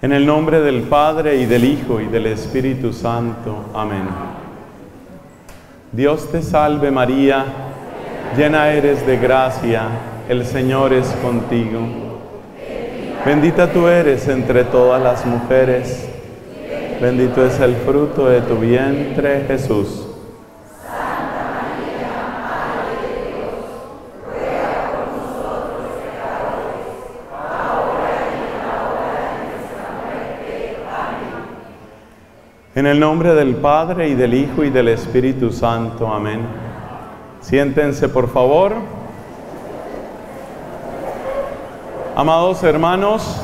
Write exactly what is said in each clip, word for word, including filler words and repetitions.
En el nombre del Padre, y del Hijo, y del Espíritu Santo. Amén. Dios te salve María, llena eres de gracia, el Señor es contigo. Bendita tú eres entre todas las mujeres, bendito es el fruto de tu vientre, Jesús. En el nombre del Padre, y del Hijo, y del Espíritu Santo. Amén. Siéntense, por favor. Amados hermanos,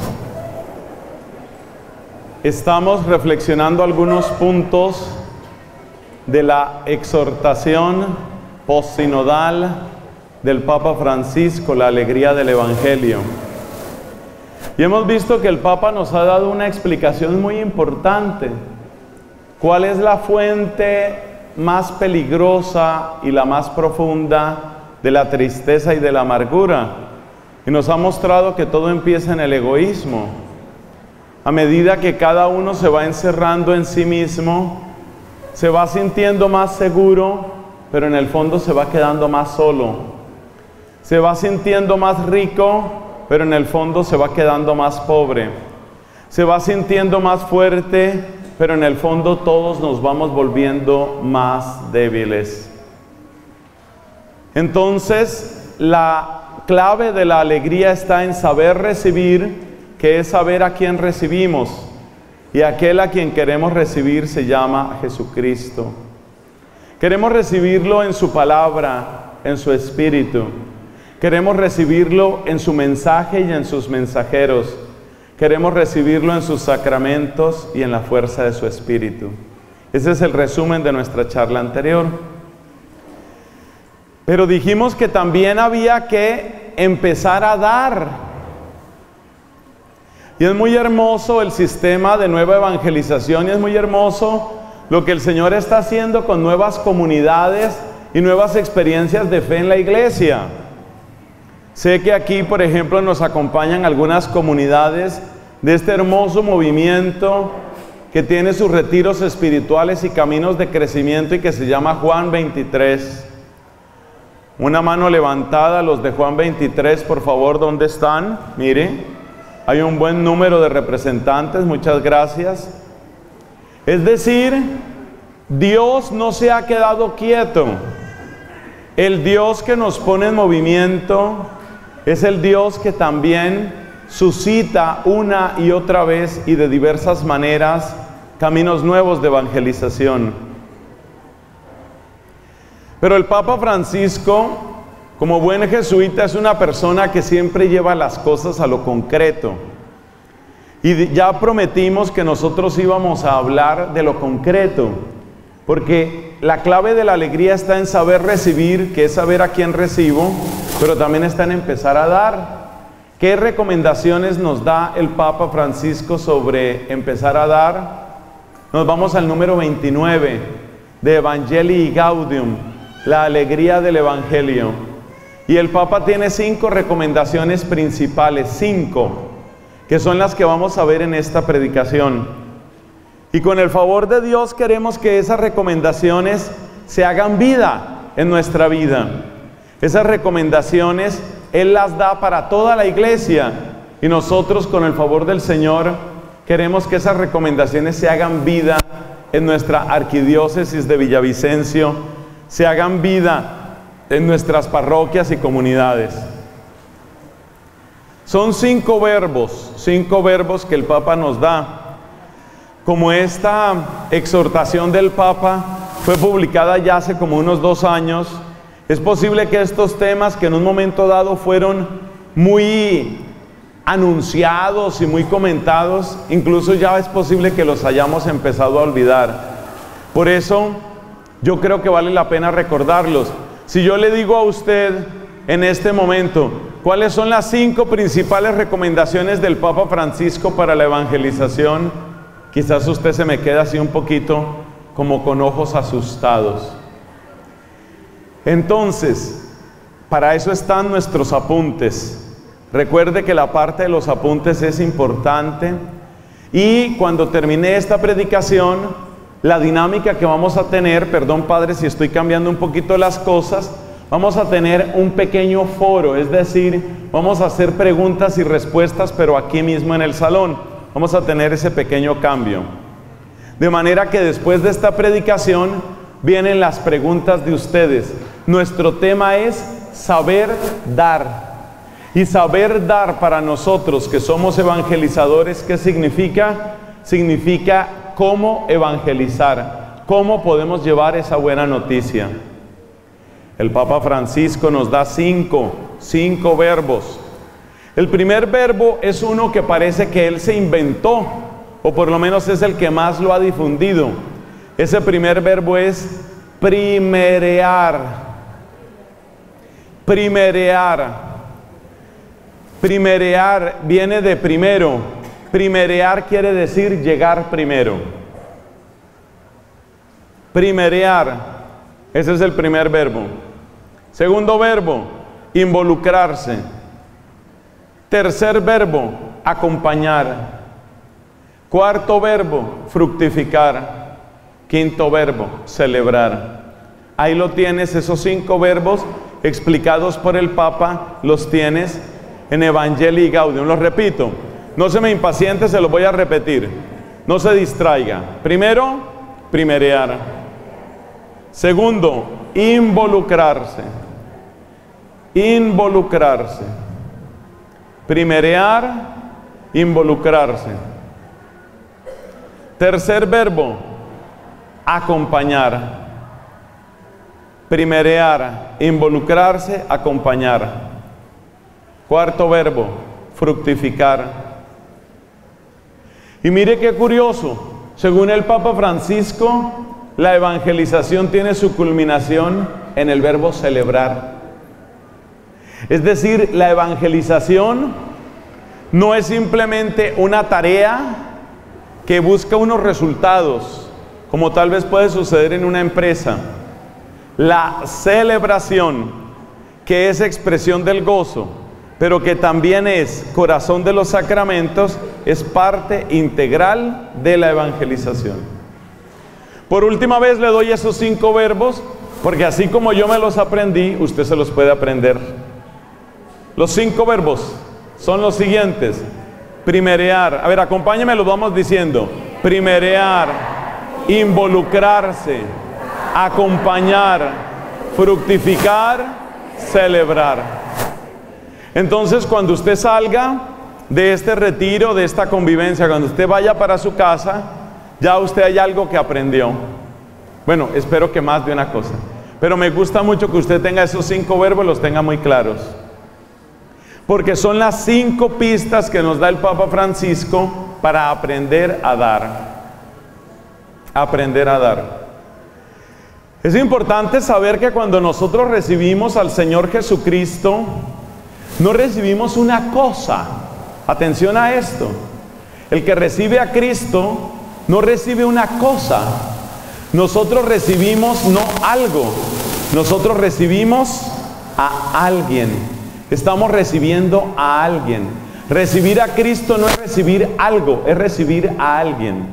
estamos reflexionando algunos puntos de la exhortación postsinodal del Papa Francisco, la alegría del Evangelio. Y hemos visto que el Papa nos ha dado una explicación muy importante. ¿Cuál es la fuente más peligrosa y la más profunda de la tristeza y de la amargura? Y nos ha mostrado que todo empieza en el egoísmo. A medida que cada uno se va encerrando en sí mismo, se va sintiendo más seguro, pero en el fondo se va quedando más solo. Se va sintiendo más rico, pero en el fondo se va quedando más pobre. Se va sintiendo más fuerte, pero en el fondo todos nos vamos volviendo más débiles. Entonces, la clave de la alegría está en saber recibir, que es saber a quién recibimos. Y aquel a quien queremos recibir se llama Jesucristo. Queremos recibirlo en su palabra, en su espíritu. Queremos recibirlo en su mensaje y en sus mensajeros. Queremos recibirlo en sus sacramentos y en la fuerza de su espíritu. Ese es el resumen de nuestra charla anterior. Pero dijimos que también había que empezar a dar. Y es muy hermoso el sistema de nueva evangelización, y es muy hermoso lo que el Señor está haciendo con nuevas comunidades y nuevas experiencias de fe en la iglesia. Sé que aquí, por ejemplo, nos acompañan algunas comunidades de este hermoso movimiento que tiene sus retiros espirituales y caminos de crecimiento y que se llama Juan veintitrés. Una mano levantada, los de Juan veintitrés, por favor, ¿dónde están? Mire, hay un buen número de representantes, muchas gracias. Es decir, Dios no se ha quedado quieto. El Dios que nos pone en movimiento es el Dios que también suscita una y otra vez y de diversas maneras caminos nuevos de evangelización. Pero el Papa Francisco, como buen jesuita, es una persona que siempre lleva las cosas a lo concreto. Y ya prometimos que nosotros íbamos a hablar de lo concreto, porque la clave de la alegría está en saber recibir, que es saber a quién recibo, pero también está en empezar a dar. ¿Qué recomendaciones nos da el Papa Francisco sobre empezar a dar? Nos vamos al número veintinueve de Evangelii Gaudium, la alegría del Evangelio. Y el Papa tiene cinco recomendaciones principales, cinco, que son las que vamos a ver en esta predicación. Y con el favor de Dios queremos que esas recomendaciones se hagan vida en nuestra vida. Esas recomendaciones Él las da para toda la iglesia, y nosotros con el favor del Señor queremos que esas recomendaciones se hagan vida en nuestra arquidiócesis de Villavicencio, se hagan vida en nuestras parroquias y comunidades. Son cinco verbos, cinco verbos que el Papa nos da. Como esta exhortación del Papa fue publicada ya hace como unos dos años, es posible que estos temas que en un momento dado fueron muy anunciados y muy comentados, incluso ya es posible que los hayamos empezado a olvidar. Por eso yo creo que vale la pena recordarlos. Si yo le digo a usted en este momento, ¿cuáles son las cinco principales recomendaciones del Papa Francisco para la evangelización? Quizás usted se me queda así un poquito como con ojos asustados. Entonces, para eso están nuestros apuntes. Recuerde que la parte de los apuntes es importante. Y cuando termine esta predicación, la dinámica que vamos a tener, perdón Padre si estoy cambiando un poquito las cosas, vamos a tener un pequeño foro, es decir, vamos a hacer preguntas y respuestas, pero aquí mismo en el salón. Vamos a tener ese pequeño cambio. De manera que después de esta predicación vienen las preguntas de ustedes. Nuestro tema es saber dar. Y saber dar para nosotros que somos evangelizadores, ¿qué significa? Significa cómo evangelizar, cómo podemos llevar esa buena noticia. El Papa Francisco nos da cinco, cinco verbos. El primer verbo es uno que parece que él se inventó, o por lo menos es el que más lo ha difundido. Ese primer verbo es primerear. Primerear. Primerear viene de primero. Primerear quiere decir llegar primero. Primerear, ese es el primer verbo. Segundo verbo, involucrarse. Tercer verbo, acompañar. Cuarto verbo, fructificar. Quinto verbo, celebrar. Ahí lo tienes, esos cinco verbos explicados por el Papa, los tienes en Evangelii Gaudium. Los repito, no se me impaciente, se los voy a repetir. No se distraiga. Primero, primerear. Segundo, involucrarse. Involucrarse. Primerear, involucrarse. Tercer verbo, acompañar. Primerear, involucrarse, acompañar. Cuarto verbo, fructificar. Y mire qué curioso, según el Papa Francisco, la evangelización tiene su culminación en el verbo celebrar. Es decir, la evangelización no es simplemente una tarea que busca unos resultados, como tal vez puede suceder en una empresa. La celebración, que es expresión del gozo, pero que también es corazón de los sacramentos, es parte integral de la evangelización. Por última vez le doy esos cinco verbos, porque así como yo me los aprendí, usted se los puede aprender. Los cinco verbos son los siguientes. Primerear, a ver, acompáñenme, los vamos diciendo. Primerear, involucrarse, acompañar, fructificar, celebrar. Entonces, cuando usted salga de este retiro, de esta convivencia, cuando usted vaya para su casa, ya usted hay algo que aprendió. Bueno, espero que más de una cosa. Pero me gusta mucho que usted tenga esos cinco verbos, los tenga muy claros. Porque son las cinco pistas que nos da el Papa Francisco para aprender a dar. Aprender a dar. Es importante saber que cuando nosotros recibimos al Señor Jesucristo, no recibimos una cosa. Atención a esto. El que recibe a Cristo no recibe una cosa. Nosotros recibimos no algo. Nosotros recibimos a alguien. Estamos recibiendo a alguien. Recibir a Cristo no es recibir algo, es recibir a alguien.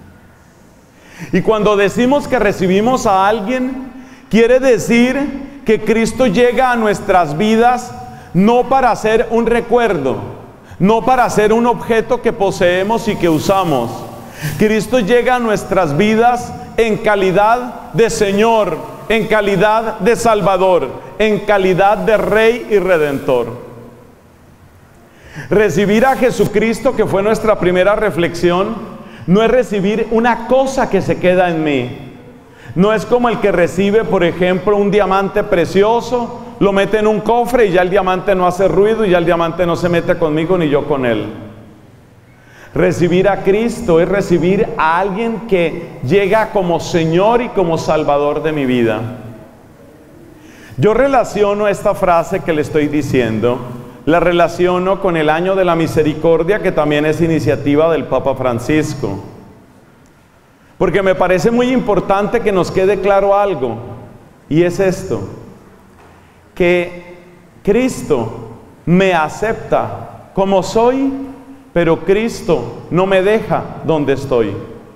Y cuando decimos que recibimos a alguien, quiere decir que Cristo llega a nuestras vidas no para ser un recuerdo, no para ser un objeto que poseemos y que usamos. Cristo llega a nuestras vidas en calidad de Señor, en calidad de Salvador, en calidad de Rey y Redentor. Recibir a Jesucristo, que fue nuestra primera reflexión, no es recibir una cosa que se queda en mí. No es como el que recibe, por ejemplo, un diamante precioso, lo mete en un cofre y ya el diamante no hace ruido y ya el diamante no se mete conmigo ni yo con él. Recibir a Cristo es recibir a alguien que llega como Señor y como Salvador de mi vida. Yo relaciono esta frase que le estoy diciendo, la relaciono con el año de la misericordia, que también es iniciativa del Papa Francisco. Porque me parece muy importante que nos quede claro algo, y es esto, que Cristo me acepta como soy pero Cristo no me deja donde estoy.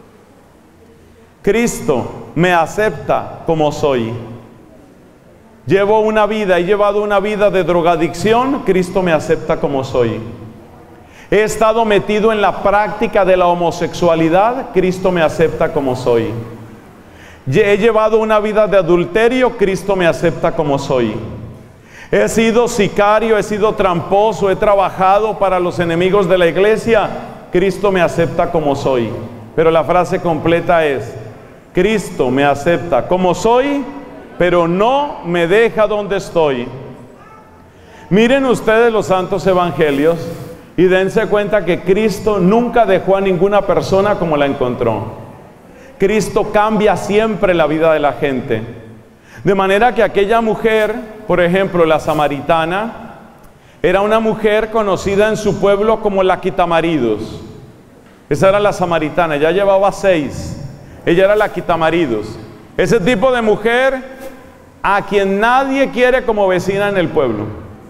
Cristo me acepta como soy. Llevo una vida, he llevado una vida de drogadicción, Cristo me acepta como soy. He estado metido en la práctica de la homosexualidad, Cristo me acepta como soy. He llevado una vida de adulterio, Cristo me acepta como soy. He sido sicario, he sido tramposo, he trabajado para los enemigos de la iglesia, Cristo me acepta como soy. Pero la frase completa es: Cristo me acepta como soy, pero no me deja donde estoy. Miren ustedes los santos evangelios y dense cuenta que Cristo nunca dejó a ninguna persona como la encontró. Cristo cambia siempre la vida de la gente. De manera que aquella mujer, por ejemplo, la samaritana, era una mujer conocida en su pueblo como la quitamaridos. Esa era la samaritana, ya llevaba seis. Ella era la quitamaridos. Ese tipo de mujer a quien nadie quiere como vecina en el pueblo.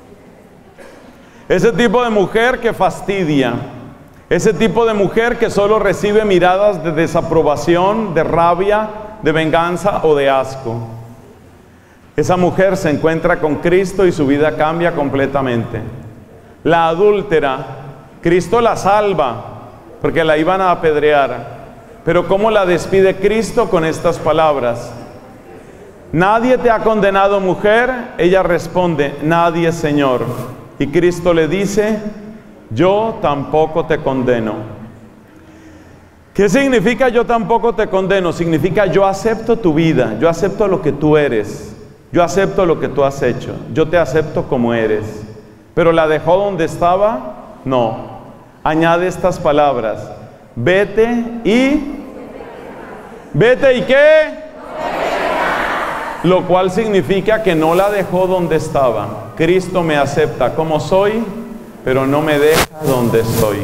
Ese tipo de mujer que fastidia. Ese tipo de mujer que solo recibe miradas de desaprobación, de rabia, de venganza o de asco. Esa mujer se encuentra con Cristo y su vida cambia completamente. La adúltera, Cristo la salva porque la iban a apedrear. Pero ¿cómo la despide Cristo? Con estas palabras: nadie te ha condenado, mujer. Ella responde: nadie, Señor. Y Cristo le dice: yo tampoco te condeno. ¿Qué significa yo tampoco te condeno? Significa yo acepto tu vida, yo acepto lo que tú eres, yo acepto lo que tú has hecho, yo te acepto como eres. Pero ¿la dejó donde estaba? No. Añade estas palabras: vete y... ¿Vete y qué? Lo cual significa que no la dejó donde estaba. Cristo me acepta como soy, pero no me deja donde estoy.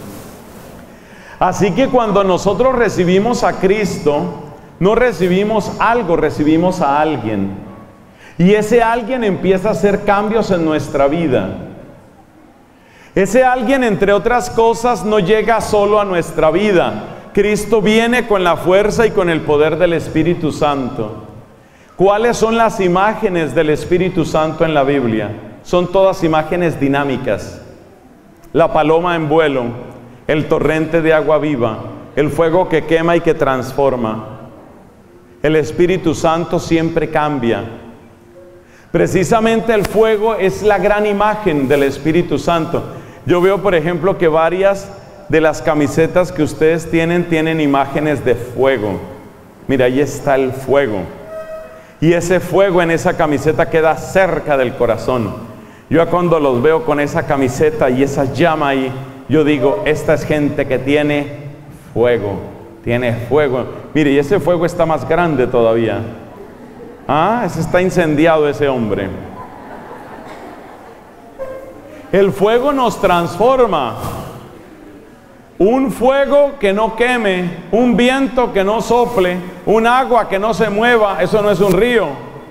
Así que cuando nosotros recibimos a Cristo, no recibimos algo, recibimos a alguien. Y ese alguien empieza a hacer cambios en nuestra vida. Ese alguien, entre otras cosas, no llega solo a nuestra vida. Cristo viene con la fuerza y con el poder del Espíritu Santo. ¿Cuáles son las imágenes del Espíritu Santo en la Biblia? Son todas imágenes dinámicas. La paloma en vuelo, el torrente de agua viva, el fuego que quema y que transforma. El Espíritu Santo siempre cambia. Precisamente el fuego es la gran imagen del Espíritu Santo. Yo veo, por ejemplo, que varias de las camisetas que ustedes tienen, tienen imágenes de fuego. Mira, ahí está el fuego. Y ese fuego en esa camiseta queda cerca del corazón. Yo cuando los veo con esa camiseta y esa llama ahí, yo digo, esta es gente que tiene fuego, tiene fuego. Mire, y ese fuego está más grande todavía. Ah, ese está incendiado ese hombre. El fuego nos transforma. Un fuego que no queme, un viento que no sople, un agua que no se mueva, eso no es un río.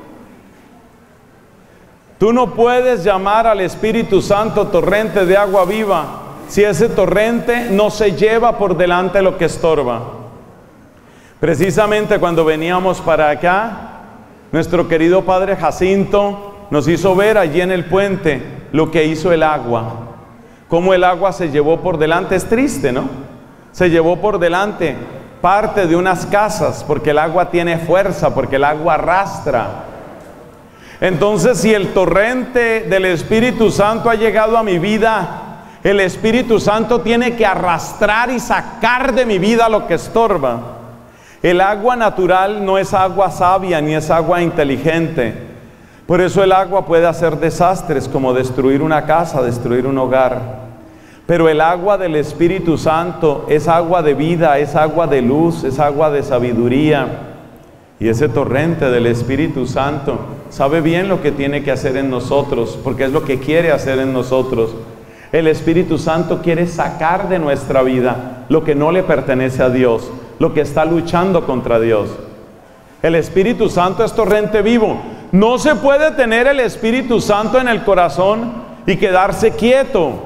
Tú no puedes llamar al Espíritu Santo torrente de agua viva si ese torrente no se lleva por delante lo que estorba. Precisamente cuando veníamos para acá, nuestro querido Padre Jacinto nos hizo ver allí en el puente lo que hizo el agua. Cómo el agua se llevó por delante. Es triste, ¿no? Se llevó por delante parte de unas casas, porque el agua tiene fuerza, porque el agua arrastra. Entonces, si el torrente del Espíritu Santo ha llegado a mi vida, el Espíritu Santo tiene que arrastrar y sacar de mi vida lo que estorba. El agua natural no es agua sabia ni es agua inteligente. Por eso el agua puede hacer desastres como destruir una casa, destruir un hogar. Pero el agua del Espíritu Santo es agua de vida, es agua de luz, es agua de sabiduría. Y ese torrente del Espíritu Santo sabe bien lo que tiene que hacer en nosotros, porque es lo que quiere hacer en nosotros. El Espíritu Santo quiere sacar de nuestra vida lo que no le pertenece a Dios, lo que está luchando contra Dios. El Espíritu Santo es torrente vivo. No se puede tener el Espíritu Santo en el corazón y quedarse quieto.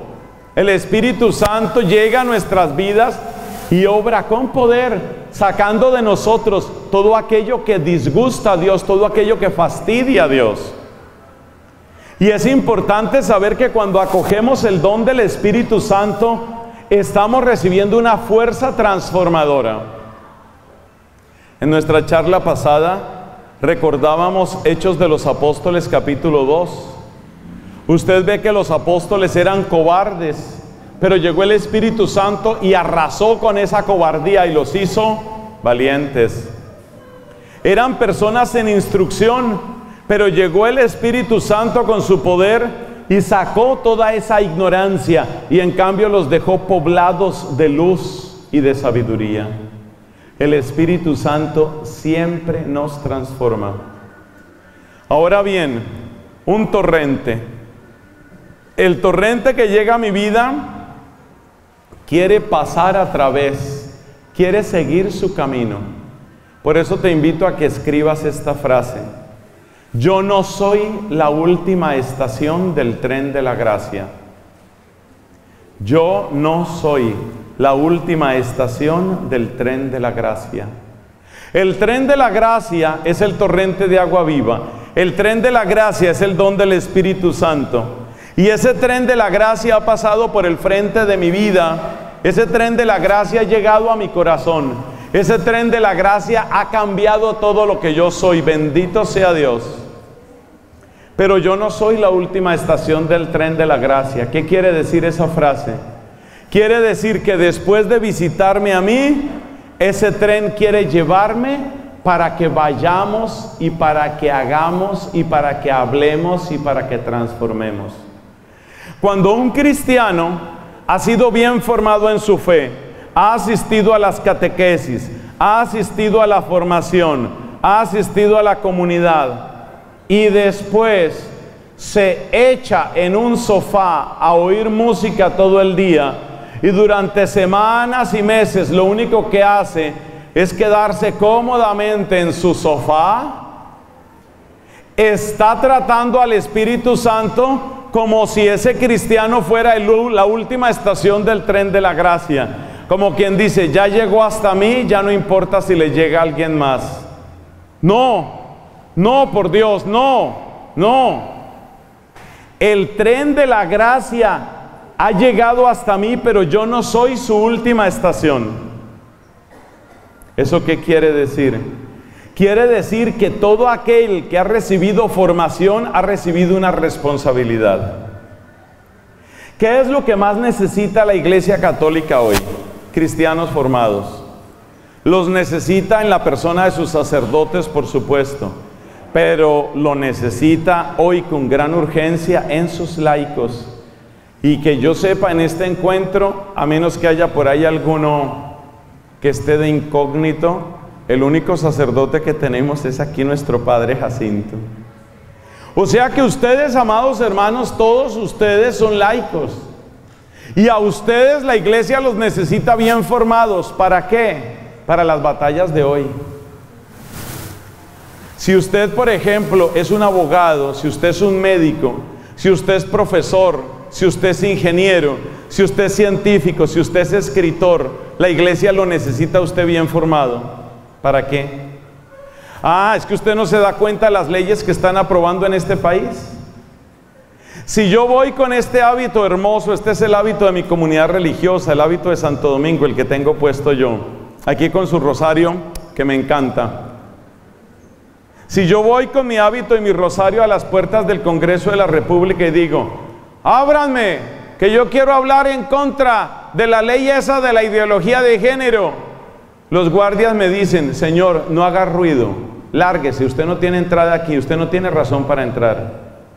El Espíritu Santo llega a nuestras vidas y obra con poder, sacando de nosotros todo aquello que disgusta a Dios, todo aquello que fastidia a Dios. Y es importante saber que cuando acogemos el don del Espíritu Santo, estamos recibiendo una fuerza transformadora. En nuestra charla pasada recordábamos Hechos de los Apóstoles capítulo dos. Usted ve que los apóstoles eran cobardes, pero llegó el Espíritu Santo y arrasó con esa cobardía y los hizo valientes. Eran personas en instrucción, pero llegó el Espíritu Santo con su poder y sacó toda esa ignorancia y en cambio los dejó poblados de luz y de sabiduría. El Espíritu Santo siempre nos transforma. Ahora bien, un torrente. El torrente que llega a mi vida quiere pasar a través, quiere seguir su camino. Por eso te invito a que escribas esta frase: yo no soy la última estación del tren de la gracia. Yo no soy la última estación del tren de la gracia. El tren de la gracia es el torrente de agua viva. El tren de la gracia es el don del Espíritu Santo. Y ese tren de la gracia ha pasado por el frente de mi vida. Ese tren de la gracia ha llegado a mi corazón. Ese tren de la gracia ha cambiado todo lo que yo soy. Bendito sea Dios. Pero yo no soy la última estación del tren de la gracia. ¿Qué quiere decir esa frase? Quiere decir que después de visitarme a mí, ese tren quiere llevarme para que vayamos y para que hagamos y para que hablemos y para que transformemos. Cuando un cristiano ha sido bien formado en su fe, ha asistido a las catequesis, ha asistido a la formación, ha asistido a la comunidad y después se echa en un sofá a oír música todo el día y durante semanas y meses lo único que hace es quedarse cómodamente en su sofá, está tratando al Espíritu Santo como si ese cristiano fuera el, la última estación del tren de la gracia. Como quien dice, ya llegó hasta mí, ya no importa si le llega a alguien más. No, no, por Dios, no, no. El tren de la gracia ha llegado hasta mí, pero yo no soy su última estación. ¿Eso qué quiere decir? Quiere decir que todo aquel que ha recibido formación ha recibido una responsabilidad. ¿Qué es lo que más necesita la Iglesia Católica hoy? Cristianos formados. Los necesita en la persona de sus sacerdotes, por supuesto, pero lo necesita hoy con gran urgencia en sus laicos. Y que yo sepa en este encuentro, a menos que haya por ahí alguno que esté de incógnito, el único sacerdote que tenemos es aquí nuestro Padre Jacinto. O sea que ustedes, amados hermanos, todos ustedes son laicos. Y a ustedes la iglesia los necesita bien formados. ¿Para qué? Para las batallas de hoy. Si usted, por ejemplo, es un abogado, si usted es un médico, si usted es profesor, si usted es ingeniero, si usted es científico, si usted es escritor, la iglesia lo necesita a usted bien formado. ¿Para qué? Ah, es que usted no se da cuenta de las leyes que están aprobando en este país. Si yo voy con este hábito hermoso, este es el hábito de mi comunidad religiosa, el hábito de Santo Domingo, el que tengo puesto yo, aquí con su rosario, que me encanta. Si yo voy con mi hábito y mi rosario a las puertas del Congreso de la República y digo, ábranme, que yo quiero hablar en contra de la ley esa de la ideología de género. Los guardias me dicen, señor, no haga ruido, lárguese, usted no tiene entrada aquí, usted no tiene razón para entrar.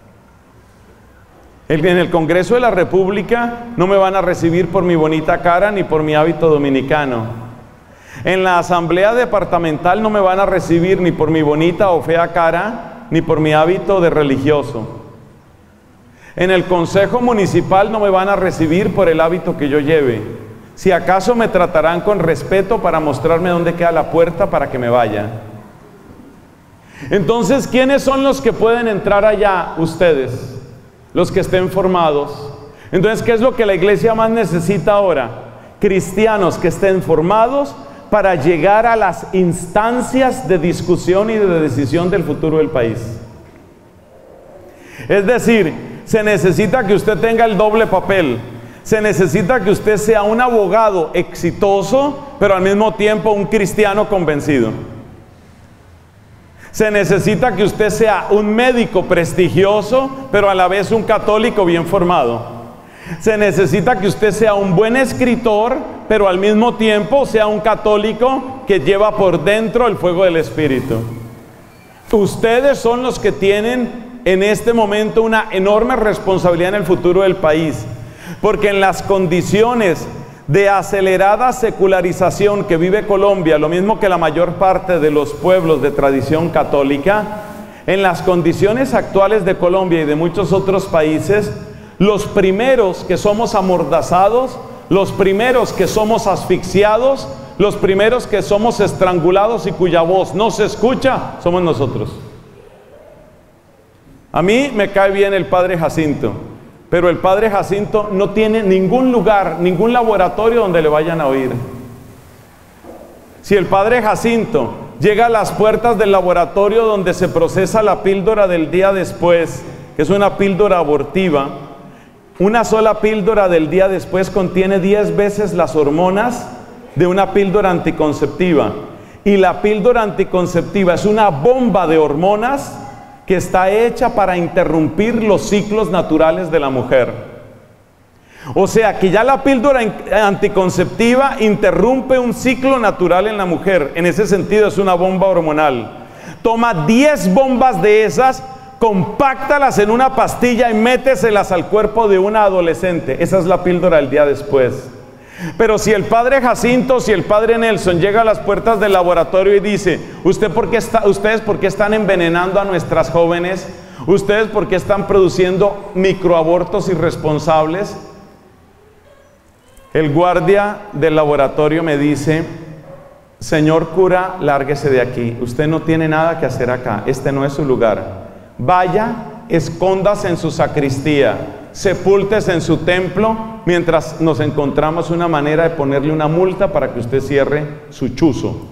En el Congreso de la República no me van a recibir por mi bonita cara ni por mi hábito dominicano. En la Asamblea Departamental no me van a recibir ni por mi bonita o fea cara, ni por mi hábito de religioso. En el Consejo Municipal no me van a recibir por el hábito que yo lleve. Si acaso me tratarán con respeto para mostrarme dónde queda la puerta para que me vaya. Entonces, ¿quiénes son los que pueden entrar allá? Ustedes, los que estén formados. Entonces, ¿qué es lo que la iglesia más necesita ahora? Cristianos que estén formados para llegar a las instancias de discusión y de decisión del futuro del país. Es decir, se necesita que usted tenga el doble papel. Se necesita que usted sea un abogado exitoso, pero al mismo tiempo un cristiano convencido. Se necesita que usted sea un médico prestigioso, pero a la vez un católico bien formado. Se necesita que usted sea un buen escritor, pero al mismo tiempo sea un católico que lleva por dentro el fuego del Espíritu. Ustedes son los que tienen en este momento una enorme responsabilidad en el futuro del país, porque en las condiciones de acelerada secularización que vive Colombia, lo mismo que la mayor parte de los pueblos de tradición católica, en las condiciones actuales de Colombia y de muchos otros países, los primeros que somos amordazados, los primeros que somos asfixiados, los primeros que somos estrangulados y cuya voz no se escucha, somos nosotros. A mí me cae bien el padre Jacinto, pero el padre Jacinto no tiene ningún lugar, ningún laboratorio donde le vayan a oír. Si el padre Jacinto llega a las puertas del laboratorio donde se procesa la píldora del día después, que es una píldora abortiva, una sola píldora del día después contiene diez veces las hormonas de una píldora anticonceptiva. Y la píldora anticonceptiva es una bomba de hormonas que está hecha para interrumpir los ciclos naturales de la mujer. O sea que ya la píldora anticonceptiva interrumpe un ciclo natural en la mujer. En ese sentido es una bomba hormonal. Toma diez bombas de esas, compáctalas en una pastilla y méteselas al cuerpo de una adolescente. Esa es la píldora del día después. Pero si el padre Jacinto, si el padre Nelson llega a las puertas del laboratorio y dice: ¿Usted por qué está, ¿Ustedes por qué están envenenando a nuestras jóvenes? ¿Ustedes por qué están produciendo microabortos irresponsables? El guardia del laboratorio me dice: señor cura, lárguese de aquí. Usted no tiene nada que hacer acá. Este no es su lugar. Vaya, escóndase en su sacristía, sepúltese en su templo, mientras nos encontramos una manera de ponerle una multa para que usted cierre su chuzo.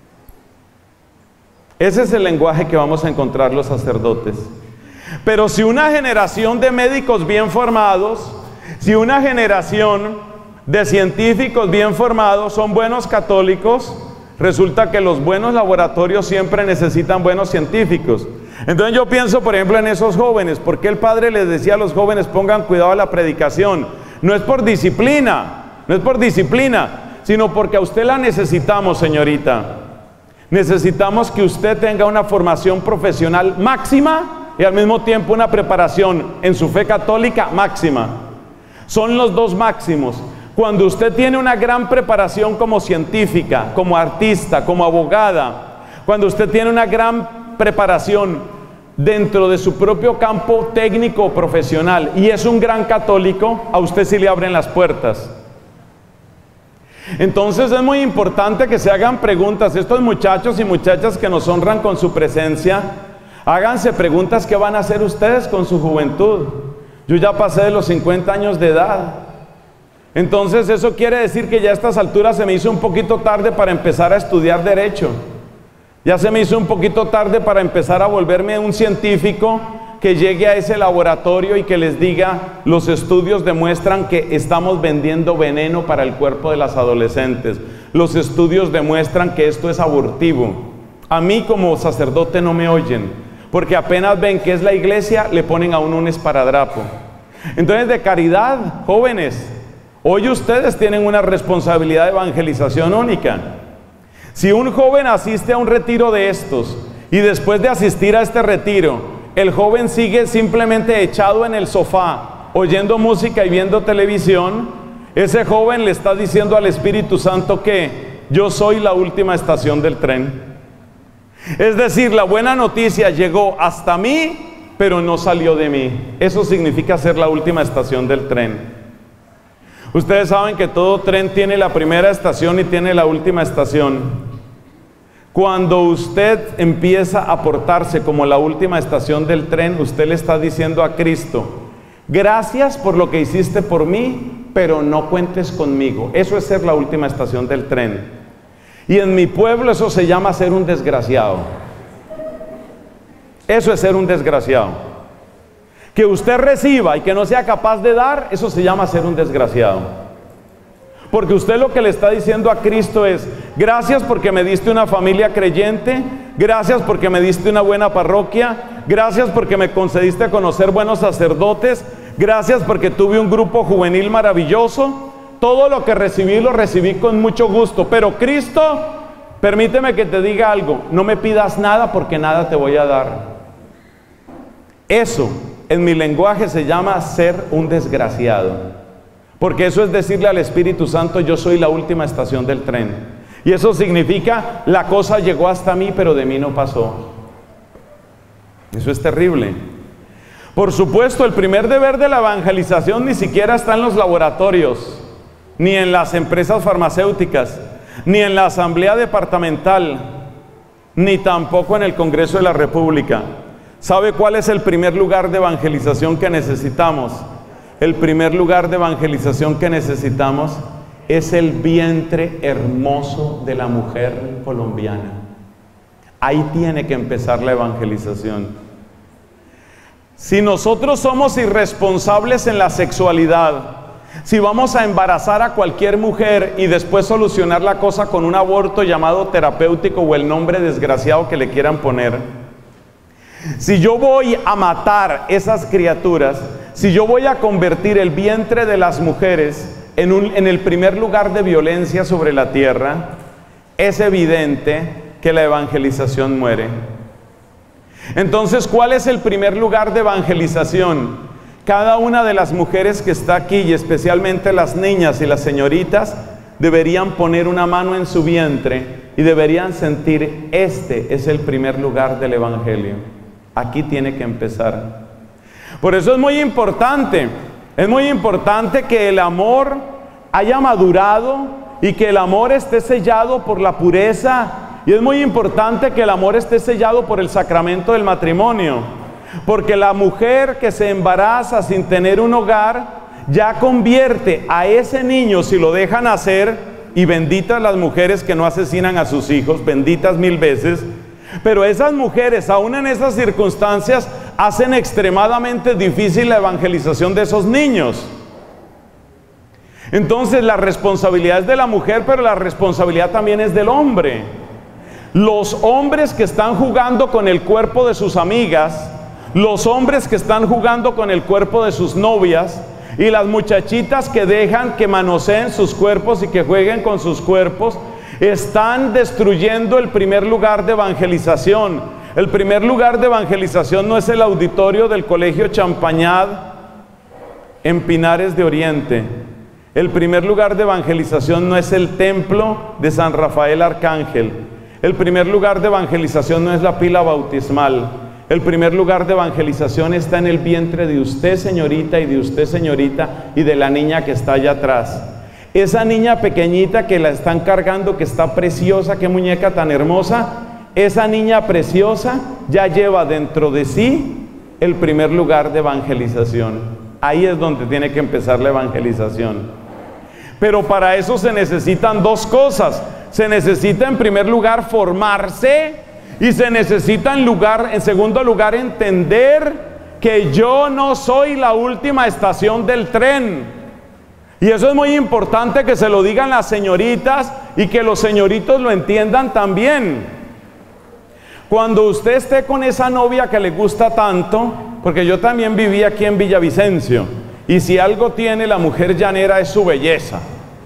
Ese es el lenguaje que vamos a encontrar los sacerdotes. Pero si una generación de médicos bien formados, si una generación de científicos bien formados son buenos católicos, resulta que los buenos laboratorios siempre necesitan buenos científicos. Entonces yo pienso, por ejemplo, en esos jóvenes. ¿Por qué el padre les decía a los jóvenes: pongan cuidado a la predicación? No es por disciplina, no es por disciplina, sino porque a usted la necesitamos, señorita. Necesitamos que usted tenga una formación profesional máxima y al mismo tiempo una preparación en su fe católica máxima. Son los dos máximos. Cuando usted tiene una gran preparación como científica, como artista, como abogada, cuando usted tiene una gran preparación dentro de su propio campo técnico o profesional y es un gran católico, a usted sí le abren las puertas. Entonces es muy importante que se hagan preguntas. Estos muchachos y muchachas que nos honran con su presencia, háganse preguntas: ¿qué van a hacer ustedes con su juventud? Yo ya pasé de los cincuenta años de edad. Entonces eso quiere decir que ya a estas alturas se me hizo un poquito tarde para empezar a estudiar derecho. Ya se me hizo un poquito tarde para empezar a volverme un científico que llegue a ese laboratorio y que les diga: los estudios demuestran que estamos vendiendo veneno para el cuerpo de las adolescentes. Los estudios demuestran que esto es abortivo. A mí como sacerdote no me oyen, porque apenas ven que es la iglesia, le ponen a uno un esparadrapo. Entonces, de caridad, jóvenes, hoy ustedes tienen una responsabilidad de evangelización única. Si un joven asiste a un retiro de estos y después de asistir a este retiro, el joven sigue simplemente echado en el sofá, oyendo música y viendo televisión, ese joven le está diciendo al Espíritu Santo que yo soy la última estación del tren. Es decir, la buena noticia llegó hasta mí, pero no salió de mí. Eso significa ser la última estación del tren. Ustedes saben que todo tren tiene la primera estación y tiene la última estación. Cuando usted empieza a portarse como la última estación del tren, usted le está diciendo a Cristo Gracias por lo que hiciste por mí, pero no cuentes conmigo. Eso es ser la última estación del tren. Y en mi pueblo eso se llama ser un desgraciado. Eso es ser un desgraciado. Que usted reciba y que no sea capaz de dar, eso se llama ser un desgraciado. Porque usted lo que le está diciendo a Cristo es: gracias porque me diste una familia creyente, gracias porque me diste una buena parroquia, gracias porque me concediste conocer buenos sacerdotes, gracias porque tuve un grupo juvenil maravilloso. Todo lo que recibí lo recibí con mucho gusto. Pero Cristo, permíteme que te diga algo: no me pidas nada porque nada te voy a dar. Eso en mi lenguaje se llama ser un desgraciado. Porque eso es decirle al Espíritu Santo: yo soy la última estación del tren. Y eso significa: la cosa llegó hasta mí, pero de mí no pasó. Eso es terrible. Por supuesto, el primer deber de la evangelización ni siquiera está en los laboratorios, ni en las empresas farmacéuticas, ni en la asamblea departamental, ni tampoco en el Congreso de la República. ¿Sabe cuál es el primer lugar de evangelización que necesitamos? El primer lugar de evangelización que necesitamos es el vientre hermoso de la mujer colombiana. Ahí tiene que empezar la evangelización. Si nosotros somos irresponsables en la sexualidad, si vamos a embarazar a cualquier mujer y después solucionar la cosa con un aborto llamado terapéutico o el nombre desgraciado que le quieran poner, si yo voy a matar esas criaturas, si yo voy a convertir el vientre de las mujeres en, un, en el primer lugar de violencia sobre la tierra, es evidente que la evangelización muere. Entonces, ¿cuál es el primer lugar de evangelización? Cada una de las mujeres que está aquí, y especialmente las niñas y las señoritas, deberían poner una mano en su vientre y deberían sentir: este es el primer lugar del evangelio. Aquí tiene que empezar. Por eso es muy importante, es muy importante que el amor haya madurado y que el amor esté sellado por la pureza, y es muy importante que el amor esté sellado por el sacramento del matrimonio, porque la mujer que se embaraza sin tener un hogar ya convierte a ese niño, si lo dejan nacer, y benditas las mujeres que no asesinan a sus hijos, benditas mil veces. Pero esas mujeres, aún en esas circunstancias, hacen extremadamente difícil la evangelización de esos niños. Entonces la responsabilidad es de la mujer, pero la responsabilidad también es del hombre. Los hombres que están jugando con el cuerpo de sus amigas, los hombres que están jugando con el cuerpo de sus novias, y las muchachitas que dejan que manoseen sus cuerpos y que jueguen con sus cuerpos, están destruyendo el primer lugar de evangelización. El primer lugar de evangelización no es el auditorio del Colegio Champañat en Pinares de Oriente. El primer lugar de evangelización no es el templo de San Rafael Arcángel. El primer lugar de evangelización no es la pila bautismal. El primer lugar de evangelización está en el vientre de usted, señorita, y de usted, señorita, y de la niña que está allá atrás. Esa niña pequeñita que la están cargando, que está preciosa, qué muñeca tan hermosa, esa niña preciosa ya lleva dentro de sí el primer lugar de evangelización. Ahí es donde tiene que empezar la evangelización. Pero para eso se necesitan dos cosas. Se necesita en primer lugar formarse, y se necesita en, lugar, en segundo lugar entender que yo no soy la última estación del tren. Y eso es muy importante que se lo digan las señoritas y que los señoritos lo entiendan también. Cuando usted esté con esa novia que le gusta tanto, porque yo también viví aquí en Villavicencio, y si algo tiene la mujer llanera es su belleza.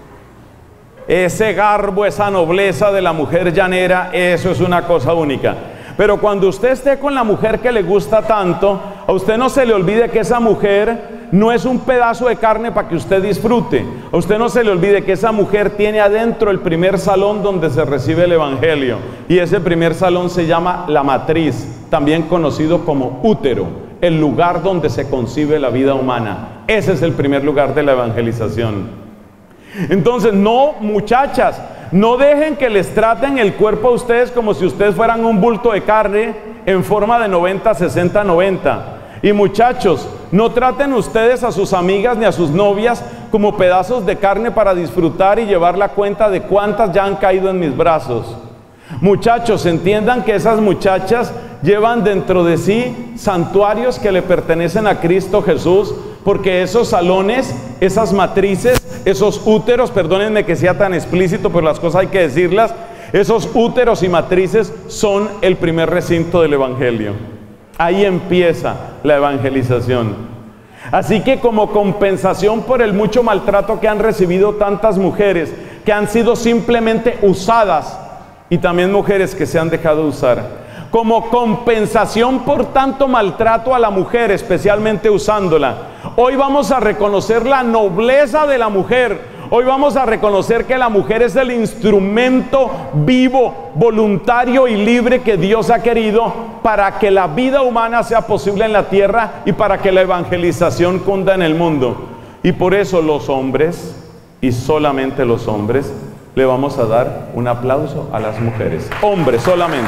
Ese garbo, esa nobleza de la mujer llanera, eso es una cosa única. Pero cuando usted esté con la mujer que le gusta tanto, a usted no se le olvide que esa mujer no es un pedazo de carne para que usted disfrute. A usted no se le olvide que esa mujer tiene adentro el primer salón donde se recibe el evangelio. Y ese primer salón se llama la matriz, también conocido como útero, el lugar donde se concibe la vida humana. Ese es el primer lugar de la evangelización. Entonces, no, muchachas, no dejen que les traten el cuerpo a ustedes como si ustedes fueran un bulto de carne en forma de noventa, sesenta, noventa. Y muchachos, no traten ustedes a sus amigas ni a sus novias como pedazos de carne para disfrutar y llevar la cuenta de cuántas ya han caído en mis brazos. Muchachos, entiendan que esas muchachas llevan dentro de sí santuarios que le pertenecen a Cristo Jesús, porque esos salones, esas matrices, esos úteros, perdónenme que sea tan explícito, pero las cosas hay que decirlas, esos úteros y matrices son el primer recinto del Evangelio. Ahí empieza la evangelización. Así que como compensación por el mucho maltrato que han recibido tantas mujeres, que han sido simplemente usadas, y también mujeres que se han dejado usar, como compensación por tanto maltrato a la mujer, especialmente usándola, hoy vamos a reconocer la nobleza de la mujer. Hoy vamos a reconocer que la mujer es el instrumento vivo, voluntario y libre que Dios ha querido para que la vida humana sea posible en la tierra y para que la evangelización cunda en el mundo. Y por eso los hombres, y solamente los hombres, le vamos a dar un aplauso a las mujeres. Hombres solamente.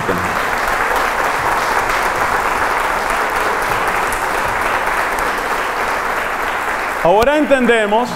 Ahora entendemos,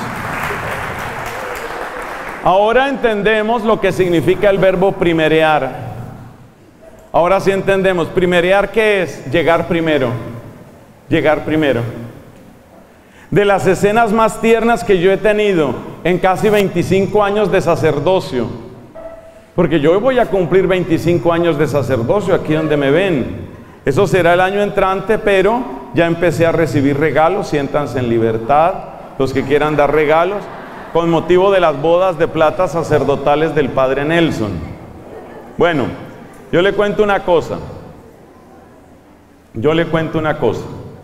ahora entendemos lo que significa el verbo primerear. Ahora sí entendemos. Primerear, ¿qué es? Llegar primero. Llegar primero. De las escenas más tiernas que yo he tenido en casi veinticinco años de sacerdocio, porque yo voy a cumplir veinticinco años de sacerdocio aquí donde me ven. Eso será el año entrante, pero ya empecé a recibir regalos. Siéntanse en libertad los que quieran dar regalos con motivo de las bodas de plata sacerdotales del Padre Nelson. Bueno, yo le cuento una cosa. Yo le cuento una cosa.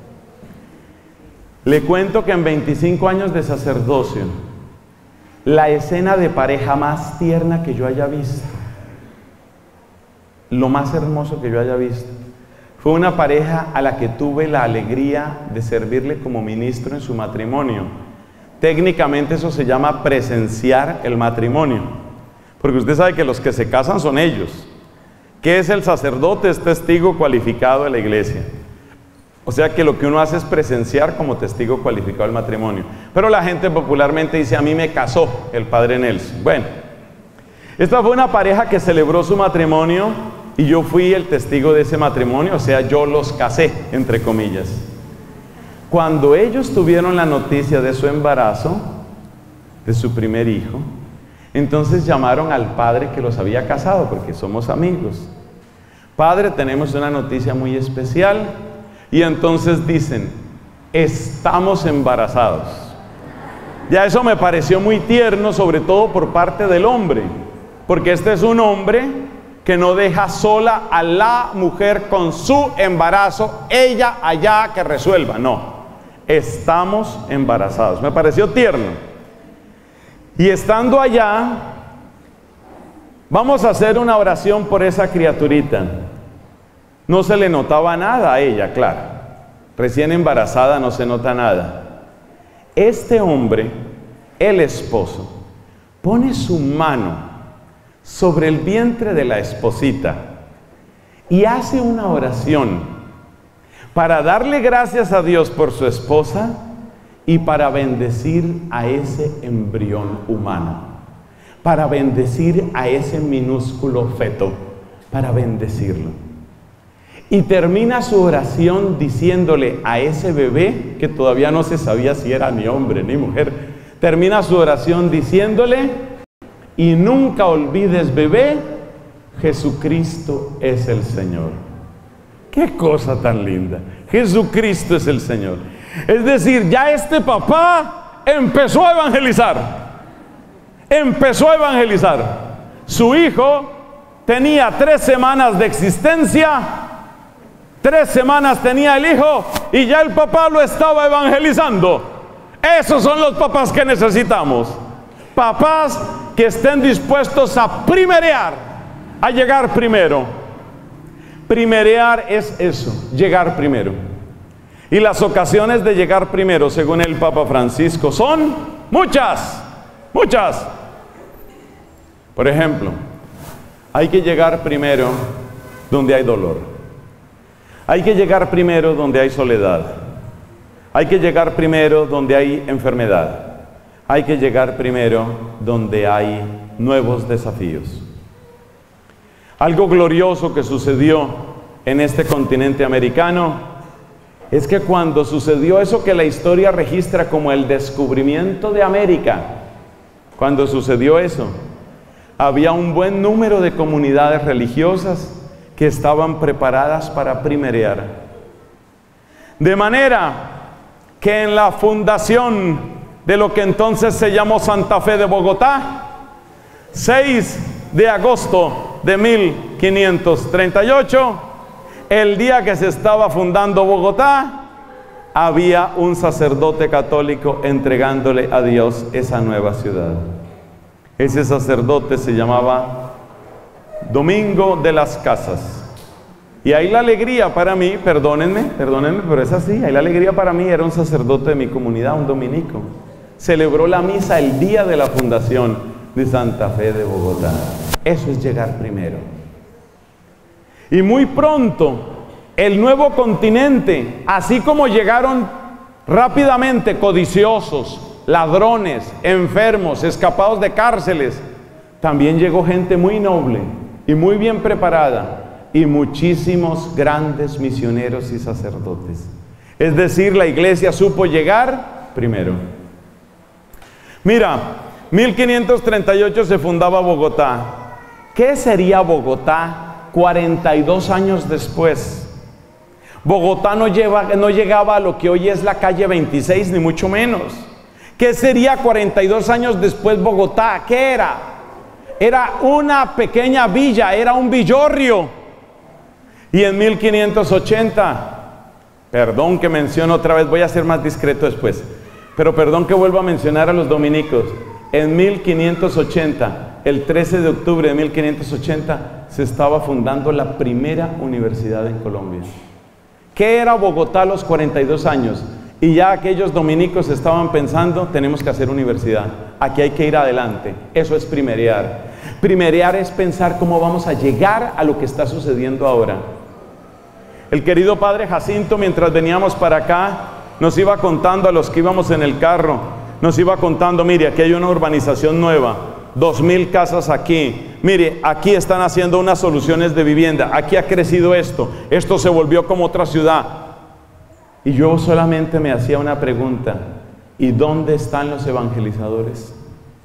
Le cuento que en veinticinco años de sacerdocio, la escena de pareja más tierna que yo haya visto, lo más hermoso que yo haya visto, fue una pareja a la que tuve la alegría de servirle como ministro en su matrimonio. Técnicamente eso se llama presenciar el matrimonio, porque usted sabe que los que se casan son ellos. ¿Qué es el sacerdote? Es testigo cualificado de la iglesia. O sea que lo que uno hace es presenciar como testigo cualificado el matrimonio. Pero la gente popularmente dice, a mí me casó el Padre Nelson. Bueno, esta fue una pareja que celebró su matrimonio y yo fui el testigo de ese matrimonio, o sea, yo los casé, entre comillas. Cuando ellos tuvieron la noticia de su embarazo, de su primer hijo, entonces llamaron al padre que los había casado, porque somos amigos. Padre, tenemos una noticia muy especial. Y entonces dicen, estamos embarazados. Ya eso me pareció muy tierno, sobre todo por parte del hombre, porque este es un hombre que no deja sola a la mujer con su embarazo, ella allá que resuelva. No, estamos embarazados. Me pareció tierno. Y estando allá, vamos a hacer una oración por esa criaturita. No se le notaba nada a ella, claro. Recién embarazada no se nota nada. Este hombre, el esposo, pone su mano sobre el vientre de la esposita y hace una oración para darle gracias a Dios por su esposa y para bendecir a ese embrión humano, para bendecir a ese minúsculo feto, para bendecirlo. Y termina su oración diciéndole a ese bebé, que todavía no se sabía si era ni hombre ni mujer, termina su oración diciéndole, y nunca olvides, bebé, Jesucristo es el Señor. ¡Qué cosa tan linda! Jesucristo es el Señor. Es decir, ya este papá empezó a evangelizar. Empezó a evangelizar. Su hijo tenía tres semanas de existencia. Tres semanas tenía el hijo y ya el papá lo estaba evangelizando. Esos son los papás que necesitamos. Papás que estén dispuestos a primerear, a llegar primero. Primerear es eso, llegar primero. Y las ocasiones de llegar primero, según el Papa Francisco, son muchas, muchas. Por ejemplo, hay que llegar primero donde hay dolor. Hay que llegar primero donde hay soledad. Hay que llegar primero donde hay enfermedad. Hay que llegar primero donde hay nuevos desafíos. Algo glorioso que sucedió en este continente americano es que cuando sucedió eso que la historia registra como el descubrimiento de América, cuando sucedió eso, había un buen número de comunidades religiosas que estaban preparadas para primerear. De manera que en la fundación de lo que entonces se llamó Santa Fe de Bogotá, seis de agosto de mil quinientos treinta y ocho, el día que se estaba fundando Bogotá, había un sacerdote católico entregándole a Dios esa nueva ciudad. Ese sacerdote se llamaba Domingo de las Casas. Y ahí la alegría para mí, perdónenme, perdónenme, pero es así, ahí la alegría para mí era un sacerdote de mi comunidad, un dominico. Celebró la misa el día de la fundación de Santa Fe de Bogotá. Eso es llegar primero. Y muy pronto, el nuevo continente, así como llegaron rápidamente codiciosos, ladrones, enfermos, escapados de cárceles, también llegó gente muy noble y muy bien preparada, y muchísimos grandes misioneros y sacerdotes. Es decir, la iglesia supo llegar primero. Mira, mil quinientos treinta y ocho se fundaba Bogotá. ¿Qué sería Bogotá cuarenta y dos años después? Bogotá no, lleva, no llegaba a lo que hoy es la calle veintiséis, ni mucho menos. ¿Qué sería cuarenta y dos años después Bogotá? ¿Qué era? Era una pequeña villa, era un villorrio. Y en mil quinientos ochenta, perdón que menciono otra vez, voy a ser más discreto después, pero perdón que vuelva a mencionar a los dominicos. En mil quinientos ochenta, el trece de octubre de mil quinientos ochenta, se estaba fundando la primera universidad en Colombia. ¿Qué era Bogotá a los cuarenta y dos años? Y ya aquellos dominicos estaban pensando, tenemos que hacer universidad, aquí hay que ir adelante. Eso es primerear. Primerear es pensar cómo vamos a llegar a lo que está sucediendo ahora. El querido padre Jacinto, mientras veníamos para acá, nos iba contando a los que íbamos en el carro, nos iba contando, mire, aquí hay una urbanización nueva, dos mil casas aquí, mire, aquí están haciendo unas soluciones de vivienda, aquí ha crecido esto, esto se volvió como otra ciudad. Y yo solamente me hacía una pregunta, ¿y dónde están los evangelizadores?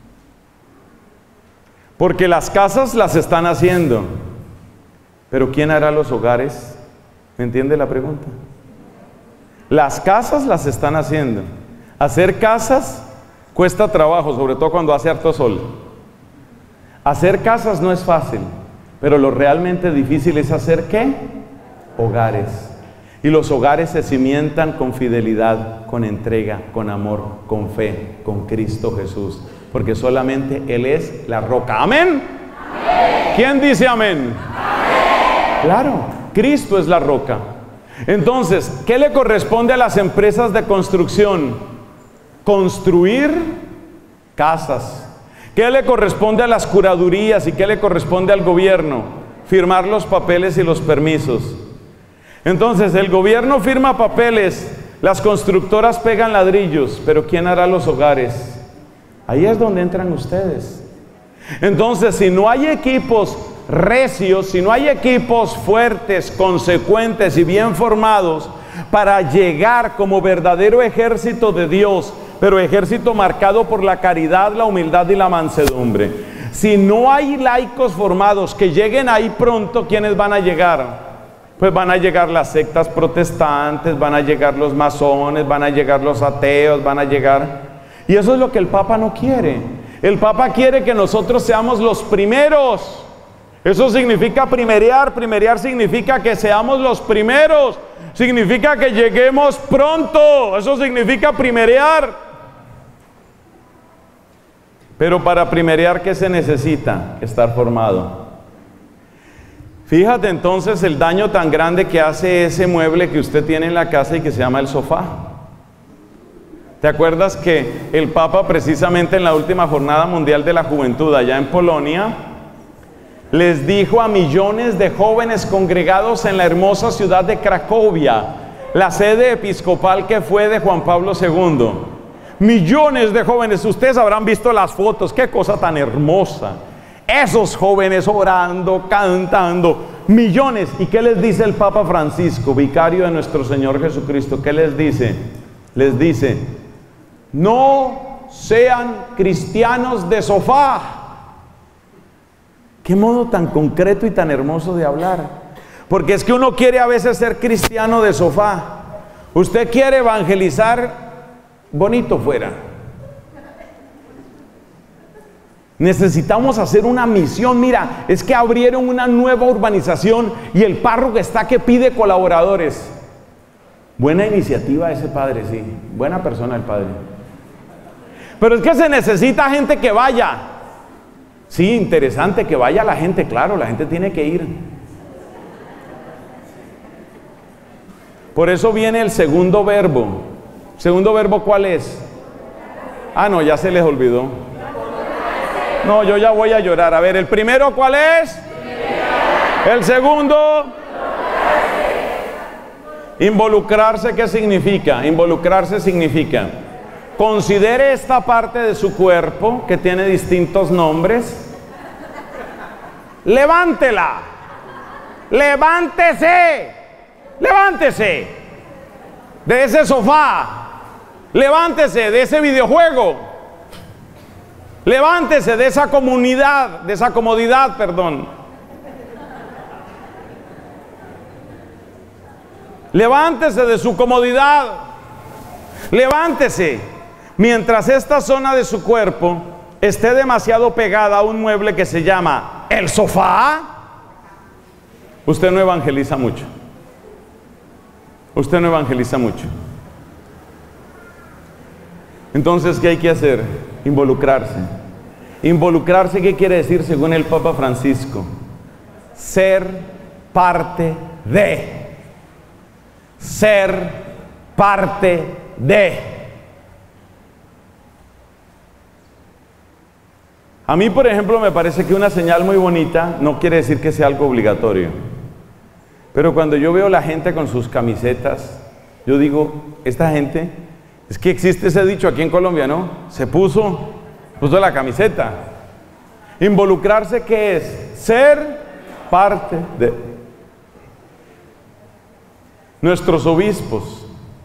Porque las casas las están haciendo, pero ¿quién hará los hogares? ¿Me entiende la pregunta? Las casas las están haciendo. Hacer casas cuesta trabajo, sobre todo cuando hace harto sol. Hacer casas no es fácil, pero lo realmente difícil es hacer ¿qué? Hogares. Y los hogares se cimientan con fidelidad, con entrega, con amor, con fe, con Cristo Jesús. Porque solamente Él es la roca. ¿Amén? ¿Amén? ¿Quién dice amén? Amén. Claro, Cristo es la roca. Entonces, ¿qué le corresponde a las empresas de construcción? Construir casas. ¿Qué le corresponde a las curadurías y qué le corresponde al gobierno? Firmar los papeles y los permisos. Entonces, el gobierno firma papeles, las constructoras pegan ladrillos, pero ¿quién hará los hogares? Ahí es donde entran ustedes. Entonces, si no hay equipos recios, si no hay equipos fuertes, consecuentes y bien formados para llegar como verdadero ejército de Dios, pero ejército marcado por la caridad, la humildad y la mansedumbre, si no hay laicos formados que lleguen ahí pronto, ¿quiénes van a llegar? Pues van a llegar las sectas protestantes, van a llegar los masones, van a llegar los ateos, van a llegar... Y eso es lo que el Papa no quiere. El Papa quiere que nosotros seamos los primeros. Eso significa primerear. Primerear significa que seamos los primeros. Significa que lleguemos pronto. Eso significa primerear. Pero para primerear, ¿qué se necesita? Estar formado. Fíjate entonces el daño tan grande que hace ese mueble que usted tiene en la casa y que se llama el sofá. ¿Te acuerdas que el Papa precisamente en la última jornada mundial de la juventud allá en Polonia les dijo a millones de jóvenes congregados en la hermosa ciudad de Cracovia, la sede episcopal que fue de Juan Pablo segundo. Millones de jóvenes, ustedes habrán visto las fotos, qué cosa tan hermosa. Esos jóvenes orando, cantando, millones. ¿Y qué les dice el Papa Francisco, vicario de nuestro Señor Jesucristo? ¿Qué les dice? Les dice, no sean cristianos de sofá. Qué modo tan concreto y tan hermoso de hablar. Porque es que uno quiere a veces ser cristiano de sofá. Usted quiere evangelizar, bonito fuera. Necesitamos hacer una misión. Mira, es que abrieron una nueva urbanización y el párroco está que pide colaboradores. Buena iniciativa ese padre, sí. Buena persona el padre. Pero es que se necesita gente que vaya. Sí, interesante que vaya la gente, claro, la gente tiene que ir. Por eso viene el segundo verbo. ¿Segundo verbo cuál es? Ah, no, ya se les olvidó. No, yo ya voy a llorar. A ver, ¿el primero cuál es? El segundo. Involucrarse, ¿qué significa? Involucrarse significa, considere esta parte de su cuerpo que tiene distintos nombres. Levántela. Levántese. Levántese de ese sofá. Levántese de ese videojuego. Levántese de esa comunidad, de esa comodidad, perdón. Levántese de su comodidad. Levántese. Mientras esta zona de su cuerpo esté demasiado pegada a un mueble que se llama el sofá, usted no evangeliza mucho. Usted no evangeliza mucho. Entonces, ¿qué hay que hacer? Involucrarse. Involucrarse, ¿qué quiere decir según el Papa Francisco? Ser parte de. Ser parte de. A mí, por ejemplo, me parece que una señal muy bonita no quiere decir que sea algo obligatorio. Pero cuando yo veo la gente con sus camisetas, yo digo, esta gente, es que existe ese dicho aquí en Colombia, ¿no? Se puso, puso la camiseta. Involucrarse, ¿qué es? Ser parte de. Nuestros obispos.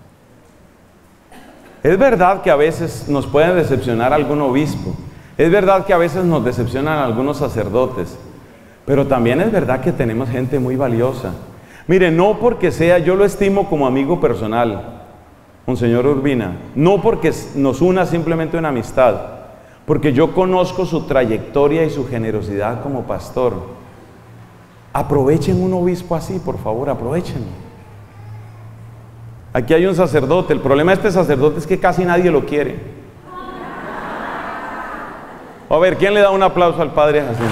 Es verdad que a veces nos puede decepcionar algún obispo. Es verdad que a veces nos decepcionan algunos sacerdotes. Pero también es verdad que tenemos gente muy valiosa. Mire, no porque sea, yo lo estimo como amigo personal, Monseñor Urbina, no porque nos una simplemente una amistad, porque yo conozco su trayectoria y su generosidad como pastor. Aprovechen un obispo así, por favor, aprovechenlo. Aquí hay un sacerdote, el problema de este sacerdote es que casi nadie lo quiere. A ver, ¿quién le da un aplauso al padre Jacinto?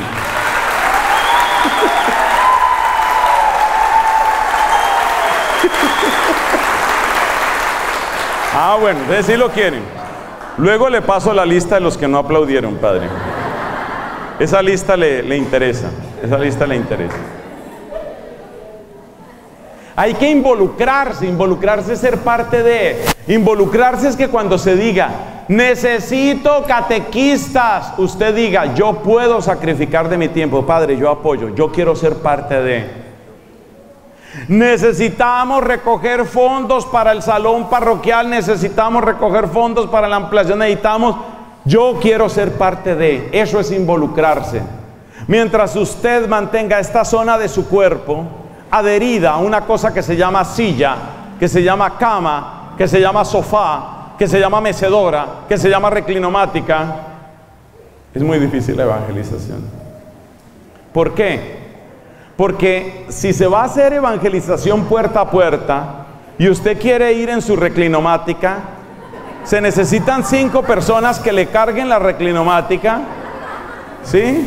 Ah, bueno, entonces sí lo quieren. Luego le paso la lista de los que no aplaudieron, padre. Esa lista le, le interesa. Esa lista le interesa. Hay que involucrarse. Involucrarse es ser parte de. Involucrarse es que cuando se diga, necesito catequistas, usted diga, yo puedo sacrificar de mi tiempo. Padre, yo apoyo. Yo quiero ser parte de. Necesitamos recoger fondos para el salón parroquial, necesitamos recoger fondos para la ampliación, necesitamos, yo quiero ser parte de, eso es involucrarse. Mientras usted mantenga esta zona de su cuerpo adherida a una cosa que se llama silla, que se llama cama, que se llama sofá, que se llama mecedora, que se llama reclinomática, es muy difícil la evangelización. ¿Por qué? Porque si se va a hacer evangelización puerta a puerta y usted quiere ir en su reclinomática, se necesitan cinco personas que le carguen la reclinomática, ¿sí?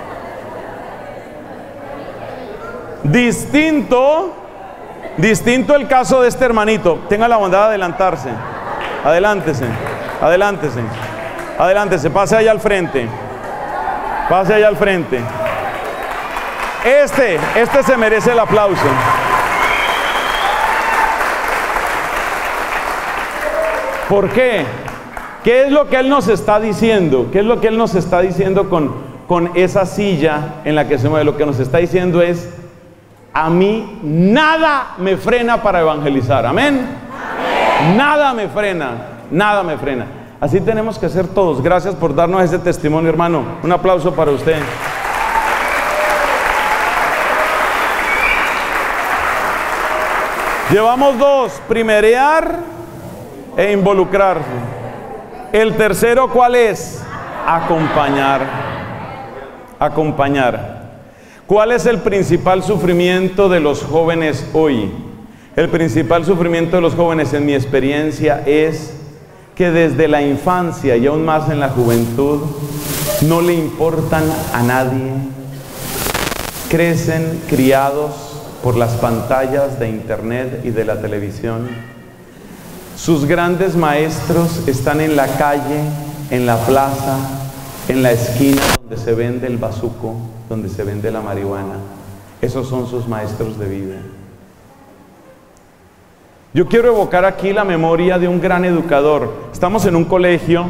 Distinto, distinto el caso de este hermanito. Tenga la bondad de adelantarse. Adelántese, adelántese, adelántese, pase allá al frente. Pase allá al frente. Este, este se merece el aplauso. ¿Por qué? ¿Qué es lo que Él nos está diciendo? ¿Qué es lo que Él nos está diciendo con, con esa silla en la que se mueve? Lo que nos está diciendo es, a mí nada me frena para evangelizar. ¿Amén? Amén. Nada me frena, nada me frena. Así tenemos que ser todos. Gracias por darnos ese testimonio, hermano. Un aplauso para usted. Llevamos dos, primerear e involucrarse. El tercero, ¿cuál es? Acompañar. Acompañar. ¿Cuál es el principal sufrimiento de los jóvenes hoy? El principal sufrimiento de los jóvenes, en mi experiencia, es que desde la infancia y aún más en la juventud, no le importan a nadie. Crecen criados por las pantallas de internet y de la televisión. Sus grandes maestros están en la calle, en la plaza, en la esquina donde se vende el bazuco, donde se vende la marihuana. Esos son sus maestros de vida. Yo quiero evocar aquí la memoria de un gran educador. Estamos en un colegio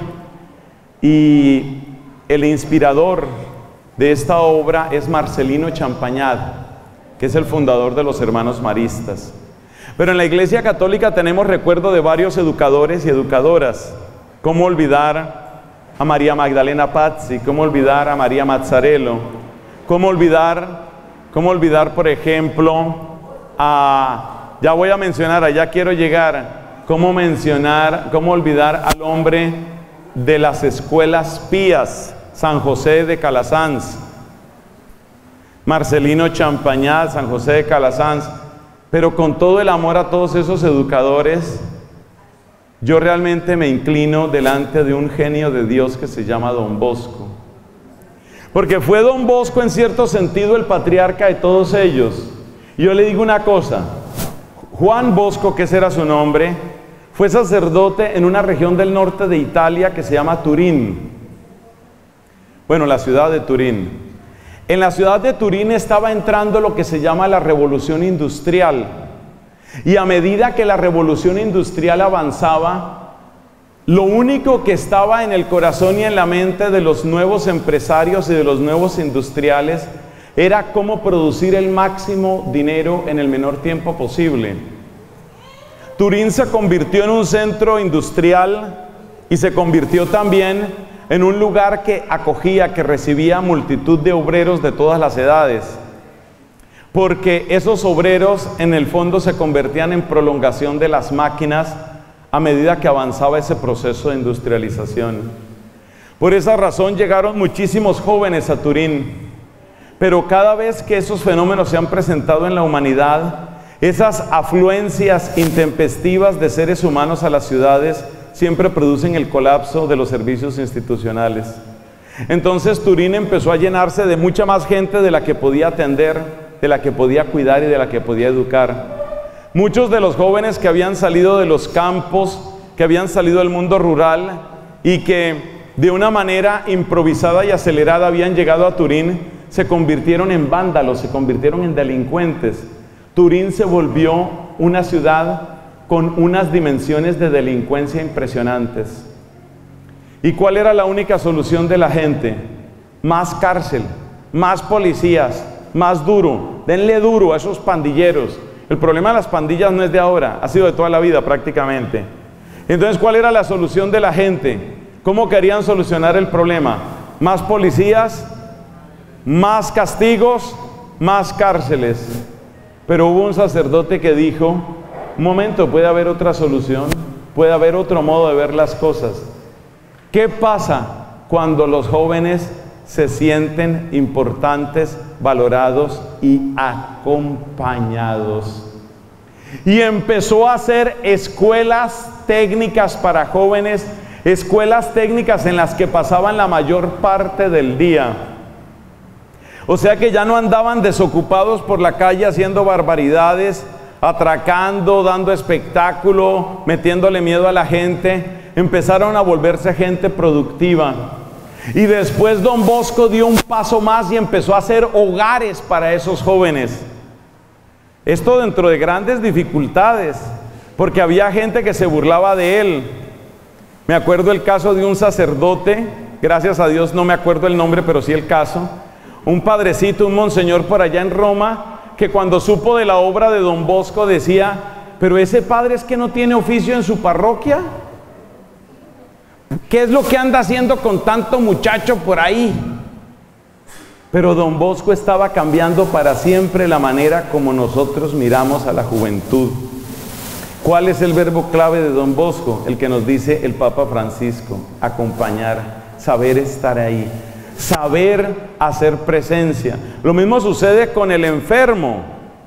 y el inspirador de esta obra es Marcelino Champagnat, que es el fundador de los Hermanos Maristas. Pero en la Iglesia Católica tenemos recuerdo de varios educadores y educadoras. ¿Cómo olvidar a María Magdalena Pazzi? ¿Cómo olvidar a María Mazzarello? ¿Cómo olvidar, cómo olvidar, por ejemplo, a, ya voy a mencionar, allá quiero llegar, cómo mencionar, cómo olvidar al hombre de las escuelas pías, San José de Calasanz, Marcelino Champagnat, San José de Calasanz? Pero con todo el amor a todos esos educadores, yo realmente me inclino delante de un genio de Dios que se llama Don Bosco. Porque fue Don Bosco en cierto sentido el patriarca de todos ellos. Y yo le digo una cosa, Juan Bosco, que ese era su nombre, fue sacerdote en una región del norte de Italia que se llama Turín. Bueno, la ciudad de Turín. En la ciudad de Turín estaba entrando lo que se llama la revolución industrial. Y a medida que la revolución industrial avanzaba, lo único que estaba en el corazón y en la mente de los nuevos empresarios y de los nuevos industriales era cómo producir el máximo dinero en el menor tiempo posible. Turín se convirtió en un centro industrial y se convirtió también en un lugar que acogía, que recibía multitud de obreros de todas las edades, porque esos obreros en el fondo se convertían en prolongación de las máquinas a medida que avanzaba ese proceso de industrialización. Por esa razón llegaron muchísimos jóvenes a Turín, pero cada vez que esos fenómenos se han presentado en la humanidad, esas afluencias intempestivas de seres humanos a las ciudades siempre producen el colapso de los servicios institucionales. Entonces Turín empezó a llenarse de mucha más gente de la que podía atender, de la que podía cuidar y de la que podía educar. Muchos de los jóvenes que habían salido de los campos, que habían salido del mundo rural y que de una manera improvisada y acelerada habían llegado a Turín, se convirtieron en vándalos, se convirtieron en delincuentes. Turín se volvió una ciudad con unas dimensiones de delincuencia impresionantes. ¿Y cuál era la única solución de la gente? Más cárcel, más policías, más duro. Denle duro a esos pandilleros. El problema de las pandillas no es de ahora, ha sido de toda la vida prácticamente. Entonces, ¿cuál era la solución de la gente? ¿Cómo querían solucionar el problema? Más policías, más castigos, más cárceles. Pero hubo un sacerdote que dijo: un momento, puede haber otra solución, puede haber otro modo de ver las cosas. ¿Qué pasa cuando los jóvenes se sienten importantes, valorados y acompañados? Y empezó a hacer escuelas técnicas para jóvenes, escuelas técnicas en las que pasaban la mayor parte del día. O sea que ya no andaban desocupados por la calle haciendo barbaridades, atracando, dando espectáculo, metiéndole miedo a la gente. Empezaron a volverse gente productiva. Y después Don Bosco dio un paso más y empezó a hacer hogares para esos jóvenes. Esto dentro de grandes dificultades, porque había gente que se burlaba de él, Me acuerdo el caso de un sacerdote, gracias a Dios no me acuerdo el nombre, pero sí el caso, un padrecito, un monseñor por allá en Roma, que cuando supo de la obra de Don Bosco decía, pero ese padre es que no tiene oficio en su parroquia. ¿Qué es lo que anda haciendo con tanto muchacho por ahí? Pero Don Bosco estaba cambiando para siempre la manera como nosotros miramos a la juventud. ¿Cuál es el verbo clave de Don Bosco? El que nos dice el Papa Francisco: acompañar, saber estar ahí, saber hacer presencia. Lo mismo sucede con el enfermo.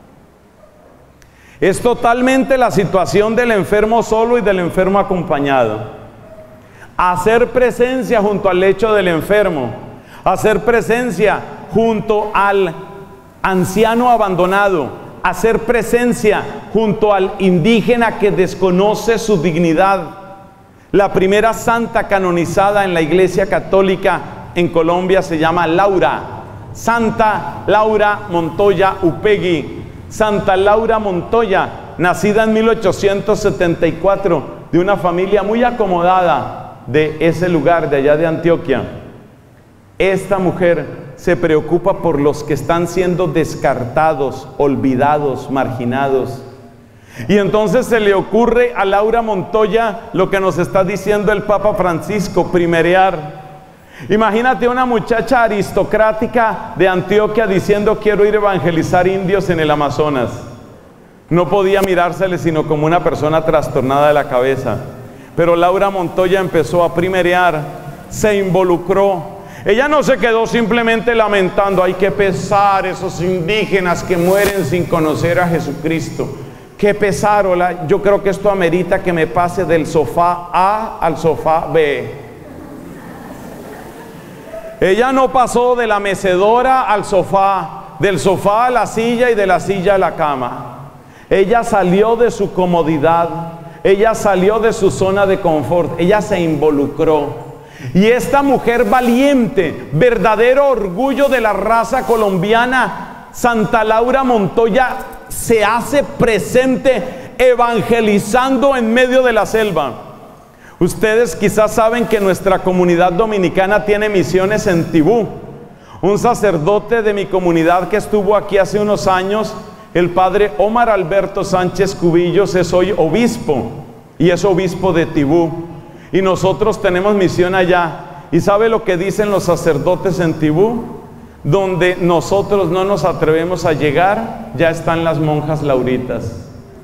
Es totalmente la situación del enfermo solo y del enfermo acompañado. Hacer presencia junto al lecho del enfermo, hacer presencia junto al anciano abandonado, hacer presencia junto al indígena que desconoce su dignidad. La primera santa canonizada en la Iglesia Católica en Colombia se llama Laura, Santa Laura Montoya Upegui. Santa Laura Montoya, nacida en mil ochocientos setenta y cuatro, de una familia muy acomodada de ese lugar, de allá de Antioquia. Esta mujer se preocupa por los que están siendo descartados, olvidados, marginados. Y entonces se le ocurre a Laura Montoya lo que nos está diciendo el Papa Francisco: primerear. Imagínate una muchacha aristocrática de Antioquia diciendo: quiero ir a evangelizar indios en el Amazonas. No podía mirársele sino como una persona trastornada de la cabeza. Pero Laura Montoya empezó a primerear, se involucró. Ella no se quedó simplemente lamentando: hay que pesar esos indígenas que mueren sin conocer a Jesucristo. Qué pesar, hola, yo creo que esto amerita que me pase del sofá A al sofá B. Ella no pasó de la mecedora al sofá, del sofá a la silla y de la silla a la cama. Ella salió de su comodidad, ella salió de su zona de confort, ella se involucró. Y esta mujer valiente, verdadero orgullo de la raza colombiana, Santa Laura Montoya, se hace presente evangelizando en medio de la selva. Ustedes quizás saben que nuestra comunidad dominicana tiene misiones en Tibú. Un sacerdote de mi comunidad que estuvo aquí hace unos años, el padre Omar Alberto Sánchez Cubillos, es hoy obispo y es obispo de Tibú. Y nosotros tenemos misión allá. ¿Y sabe lo que dicen los sacerdotes en Tibú? Donde nosotros no nos atrevemos a llegar, ya están las monjas lauritas.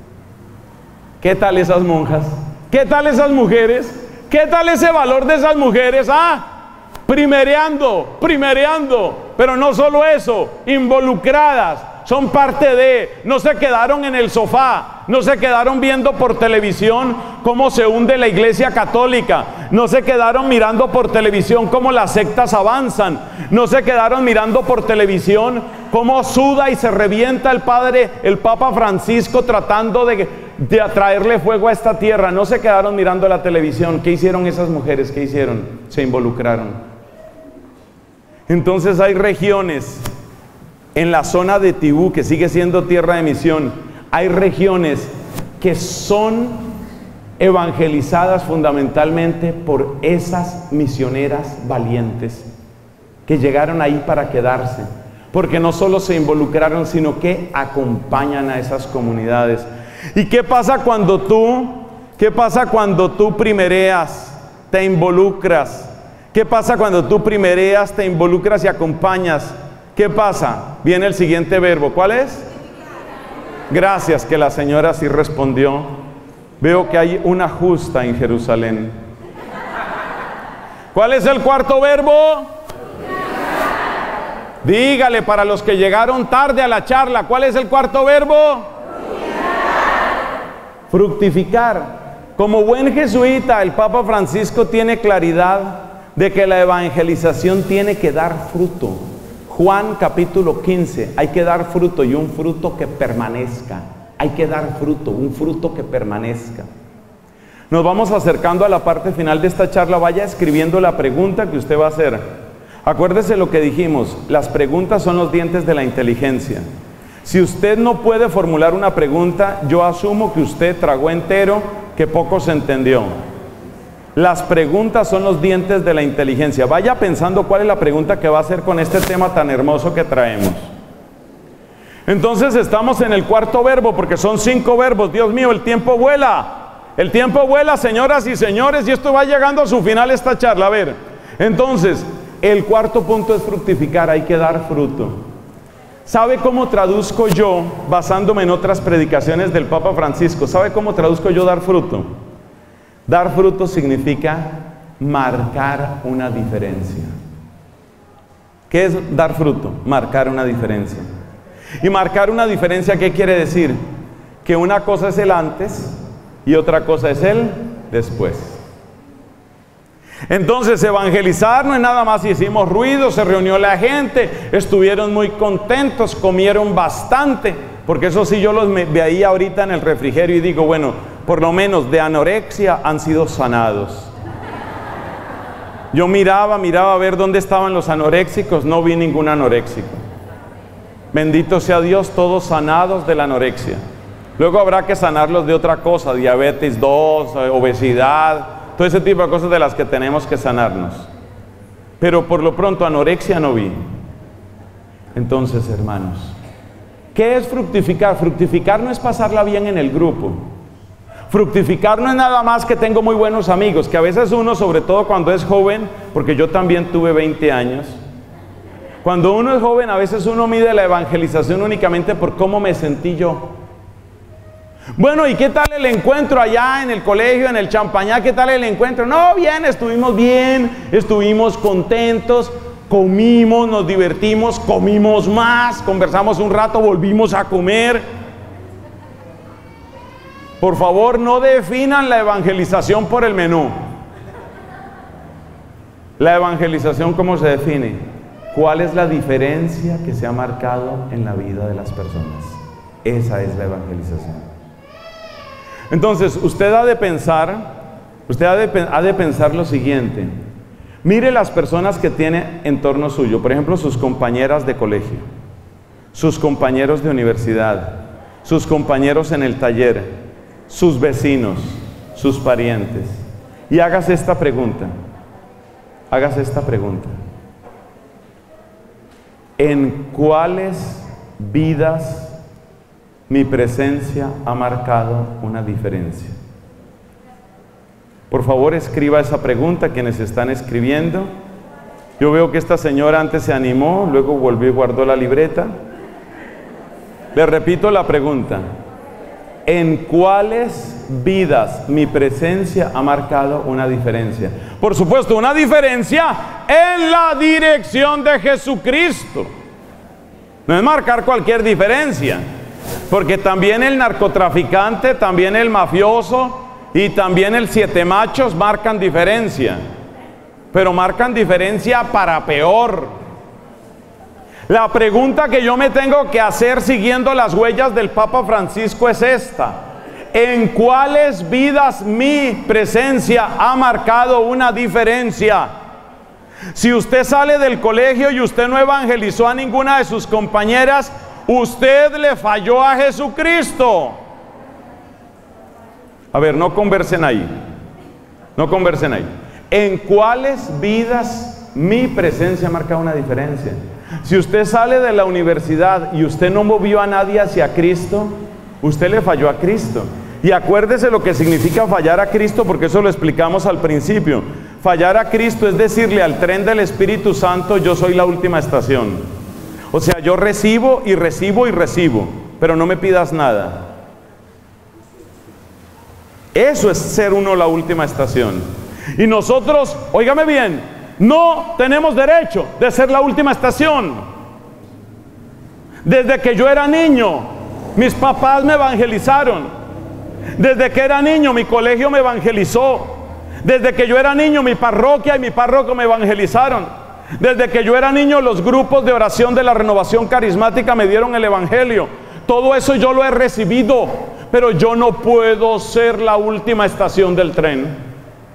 ¿Qué tal esas monjas? ¿Qué tal esas mujeres? ¿Qué tal ese valor de esas mujeres? Ah, primereando, primereando. Pero no solo eso, involucradas. Son parte de, no se quedaron en el sofá, no se quedaron viendo por televisión cómo se hunde la Iglesia Católica, no se quedaron mirando por televisión cómo las sectas avanzan, no se quedaron mirando por televisión cómo suda y se revienta el Padre, el Papa Francisco tratando de, de atraerle fuego a esta tierra. No se quedaron mirando la televisión. ¿Qué hicieron esas mujeres? ¿Qué hicieron? Se involucraron. Entonces hay regiones en la zona de Tibú, que sigue siendo tierra de misión, hay regiones que son evangelizadas fundamentalmente por esas misioneras valientes que llegaron ahí para quedarse, porque no solo se involucraron, sino que acompañan a esas comunidades. ¿Y qué pasa cuando tú, qué pasa cuando tú primereas, te involucras? ¿Qué pasa cuando tú primereas, te involucras y acompañas? ¿Qué pasa? Viene el siguiente verbo. ¿Cuál es? Gracias, que la señora sí respondió. Veo que hay una justa en Jerusalén. ¿Cuál es el cuarto verbo? Dígale para los que llegaron tarde a la charla. ¿Cuál es el cuarto verbo? Fructificar. Fructificar. Como buen jesuita, el Papa Francisco tiene claridad de que la evangelización tiene que dar fruto. Juan capítulo quince, hay que dar fruto y un fruto que permanezca. Hay que dar fruto, un fruto que permanezca. Nos vamos acercando a la parte final de esta charla. Vaya escribiendo la pregunta que usted va a hacer. Acuérdese lo que dijimos, las preguntas son los dientes de la inteligencia. Si usted no puede formular una pregunta, yo asumo que usted tragó entero, que poco se entendió. Las preguntas son los dientes de la inteligencia. Vaya pensando cuál es la pregunta que va a hacer con este tema tan hermoso que traemos. Entonces estamos en el cuarto verbo, porque son cinco verbos. Dios mío, el tiempo vuela. El tiempo vuela, señoras y señores, y esto va llegando a su final esta charla. A ver, entonces, el cuarto punto es fructificar, hay que dar fruto. ¿Sabe cómo traduzco yo, basándome en otras predicaciones del Papa Francisco? ¿Sabe cómo traduzco yo dar fruto? Dar fruto significa marcar una diferencia. ¿Qué es dar fruto? Marcar una diferencia. Y marcar una diferencia, ¿qué quiere decir? Que una cosa es el antes y otra cosa es el después. Entonces, evangelizar no es nada más, hicimos ruido, se reunió la gente, estuvieron muy contentos, comieron bastante, porque eso sí yo los veía ahorita en el refrigerio y digo, bueno, por lo menos de anorexia han sido sanados. Yo miraba, miraba a ver dónde estaban los anoréxicos, no vi ningún anoréxico. Bendito sea Dios, todos sanados de la anorexia. Luego habrá que sanarlos de otra cosa, diabetes dos, obesidad, todo ese tipo de cosas de las que tenemos que sanarnos. Pero por lo pronto anorexia no vi. Entonces, hermanos, ¿qué es fructificar? Fructificar no es pasarla bien en el grupo. Fructificar no es nada más que tengo muy buenos amigos, que a veces uno, sobre todo cuando es joven, porque yo también tuve veinte años, cuando uno es joven a veces uno mide la evangelización únicamente por cómo me sentí yo. Bueno, ¿y qué tal el encuentro allá en el colegio, en el Champañá? ¿Qué tal el encuentro? No, bien, estuvimos bien, estuvimos contentos, comimos, nos divertimos, comimos más, conversamos un rato, volvimos a comer. Por favor, no definan la evangelización por el menú. La evangelización, ¿cómo se define? ¿Cuál es la diferencia que se ha marcado en la vida de las personas? Esa es la evangelización. Entonces, usted ha de pensar, usted ha de, ha de pensar lo siguiente. Mire las personas que tiene en torno suyo, por ejemplo, sus compañeras de colegio, sus compañeros de universidad, sus compañeros en el taller, sus vecinos, sus parientes. Y hágase esta pregunta, hágase esta pregunta. ¿En cuáles vidas mi presencia ha marcado una diferencia? Por favor, escriba esa pregunta, quienes están escribiendo. Yo veo que esta señora antes se animó, luego volvió y guardó la libreta. Le repito la pregunta. ¿En cuáles vidas mi presencia ha marcado una diferencia? Por supuesto, una diferencia en la dirección de Jesucristo. No es marcar cualquier diferencia, porque también el narcotraficante, también el mafioso y también el siete machos marcan diferencia, pero marcan diferencia para peor. La pregunta que yo me tengo que hacer siguiendo las huellas del Papa Francisco es esta: ¿en cuáles vidas mi presencia ha marcado una diferencia? Si usted sale del colegio y usted no evangelizó a ninguna de sus compañeras, usted le falló a Jesucristo. A ver, no conversen ahí, no conversen ahí. ¿En cuáles vidas mi presencia ha marcado una diferencia? Si usted sale de la universidad y usted no movió a nadie hacia Cristo, usted le falló a Cristo. Y acuérdese lo que significa fallar a Cristo, porque eso lo explicamos al principio. Fallar a Cristo es decirle al tren del Espíritu Santo: yo soy la última estación. O sea, yo recibo y recibo y recibo, pero no me pidas nada. Eso es ser uno la última estación. Y nosotros, óigame bien, no tenemos derecho de ser la última estación. Desde que yo era niño, mis papás me evangelizaron. Desde que era niño, mi colegio me evangelizó. Desde que yo era niño, mi parroquia y mi párroco me evangelizaron. Desde que yo era niño, los grupos de oración de la Renovación Carismática me dieron el evangelio. Todo eso yo lo he recibido, pero yo no puedo ser la última estación del tren.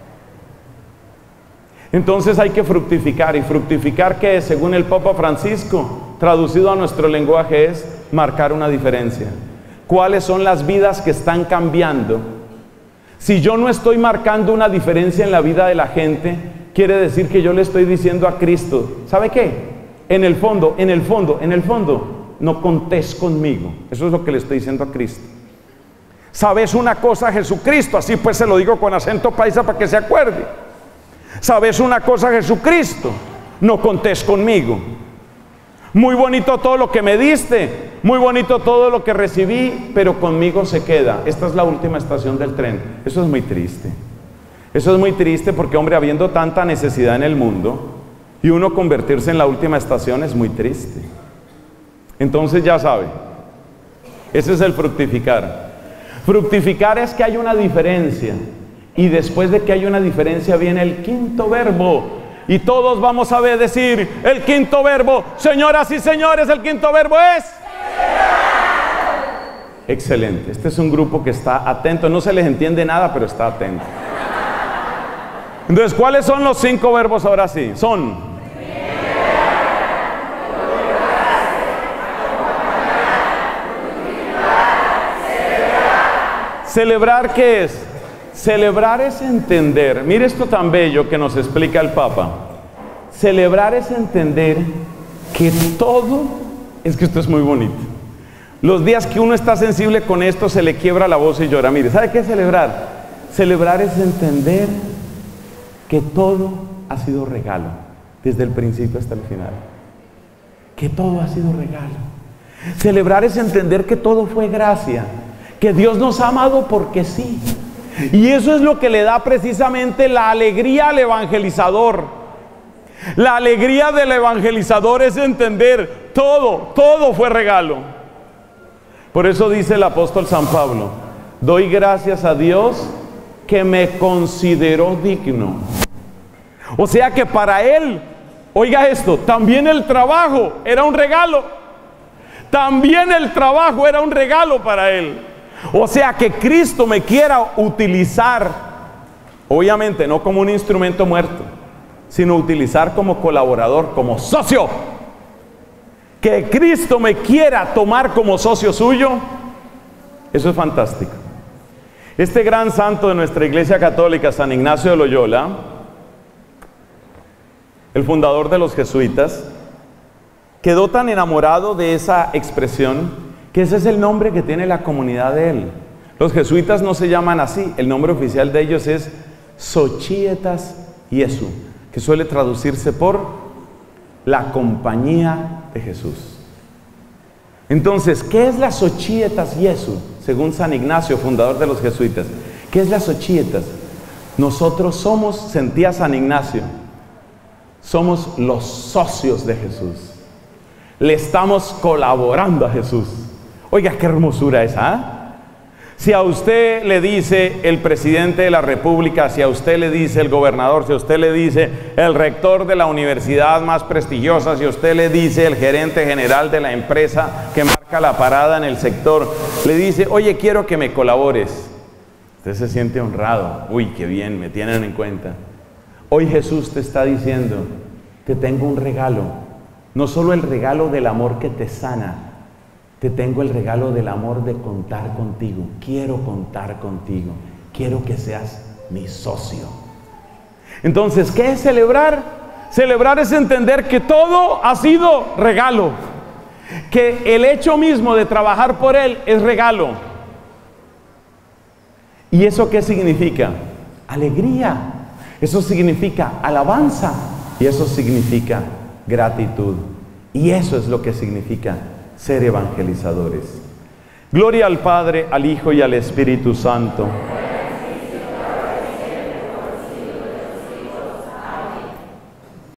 Entonces hay que fructificar. ¿Y fructificar qué es? Según el Papa Francisco, traducido a nuestro lenguaje, es marcar una diferencia. ¿Cuáles son las vidas que están cambiando Si yo no estoy marcando una diferencia en la vida de la gente, quiere decir que yo le estoy diciendo a Cristo, ¿sabe qué? En el fondo, en el fondo, en el fondo, no contés conmigo. Eso es lo que le estoy diciendo a Cristo. ¿Sabes una cosa, Jesucristo? Así pues se lo digo con acento paisa para que se acuerde. ¿Sabes una cosa, Jesucristo? No contés conmigo. Muy bonito todo lo que me diste, muy bonito todo lo que recibí, pero conmigo se queda. Esta es la última estación del tren. Eso es muy triste. Eso es muy triste porque, hombre, habiendo tanta necesidad en el mundo y uno convertirse en la última estación es muy triste. Entonces ya sabe, ese es el fructificar. Fructificar es que hay una diferencia, y después de que hay una diferencia viene el quinto verbo. Y todos vamos a ver decir el quinto verbo. Señoras y señores, el quinto verbo es excelente. Este es un grupo que está atento. No se les entiende nada, pero está atento. Entonces, ¿cuáles son los cinco verbos ahora sí? Son celebrar. ¿Qué es? Celebrar es entender. Mire esto tan bello que nos explica el Papa. Celebrar es entender que todo, es que esto es muy bonito. Los días que uno está sensible con esto se le quiebra la voz y llora. Mire, ¿sabe qué es celebrar? Celebrar es entender que todo ha sido regalo, desde el principio hasta el final. Que todo ha sido regalo. Celebrar es entender que todo fue gracia, que Dios nos ha amado porque sí. Y eso es lo que le da precisamente la alegría al evangelizador. La alegría del evangelizador es entender todo, todo fue regalo. Por eso dice el apóstol San Pablo: doy gracias a Dios que me consideró digno. O sea que para él, oiga esto, también el trabajo era un regalo. También el trabajo era un regalo para él. O sea que Cristo me quiera utilizar, obviamente no como un instrumento muerto, sino utilizar como colaborador, como socio. Que Cristo me quiera tomar como socio suyo, eso es fantástico. Este gran santo de nuestra Iglesia Católica, San Ignacio de Loyola, el fundador de los jesuitas, quedó tan enamorado de esa expresión que ese es el nombre que tiene la comunidad de él. Los jesuitas no se llaman así, el nombre oficial de ellos es Societas Jesu, que suele traducirse por la compañía de Jesús. Entonces, ¿qué es la Societas Jesu? Según San Ignacio, fundador de los jesuitas, ¿qué es la Societas? Nosotros somos, sentía San Ignacio, somos los socios de Jesús. Le estamos colaborando a Jesús. Oiga, qué hermosura esa, ¿eh? Si a usted le dice el presidente de la República, si a usted le dice el gobernador, si a usted le dice el rector de la universidad más prestigiosa, si a usted le dice el gerente general de la empresa que marca la parada en el sector, le dice, oye, quiero que me colabores, usted se siente honrado. Uy, qué bien, me tienen en cuenta. Hoy Jesús te está diciendo, te tengo un regalo, no solo el regalo del amor que te sana, te tengo el regalo del amor de contar contigo. Quiero contar contigo. Quiero que seas mi socio. Entonces, ¿qué es celebrar? Celebrar es entender que todo ha sido regalo. Que el hecho mismo de trabajar por Él es regalo. ¿Y eso qué significa? Alegría. Eso significa alabanza. Y eso significa gratitud. Y eso es lo que significa ser evangelizadores. Gloria al Padre, al Hijo y al Espíritu Santo.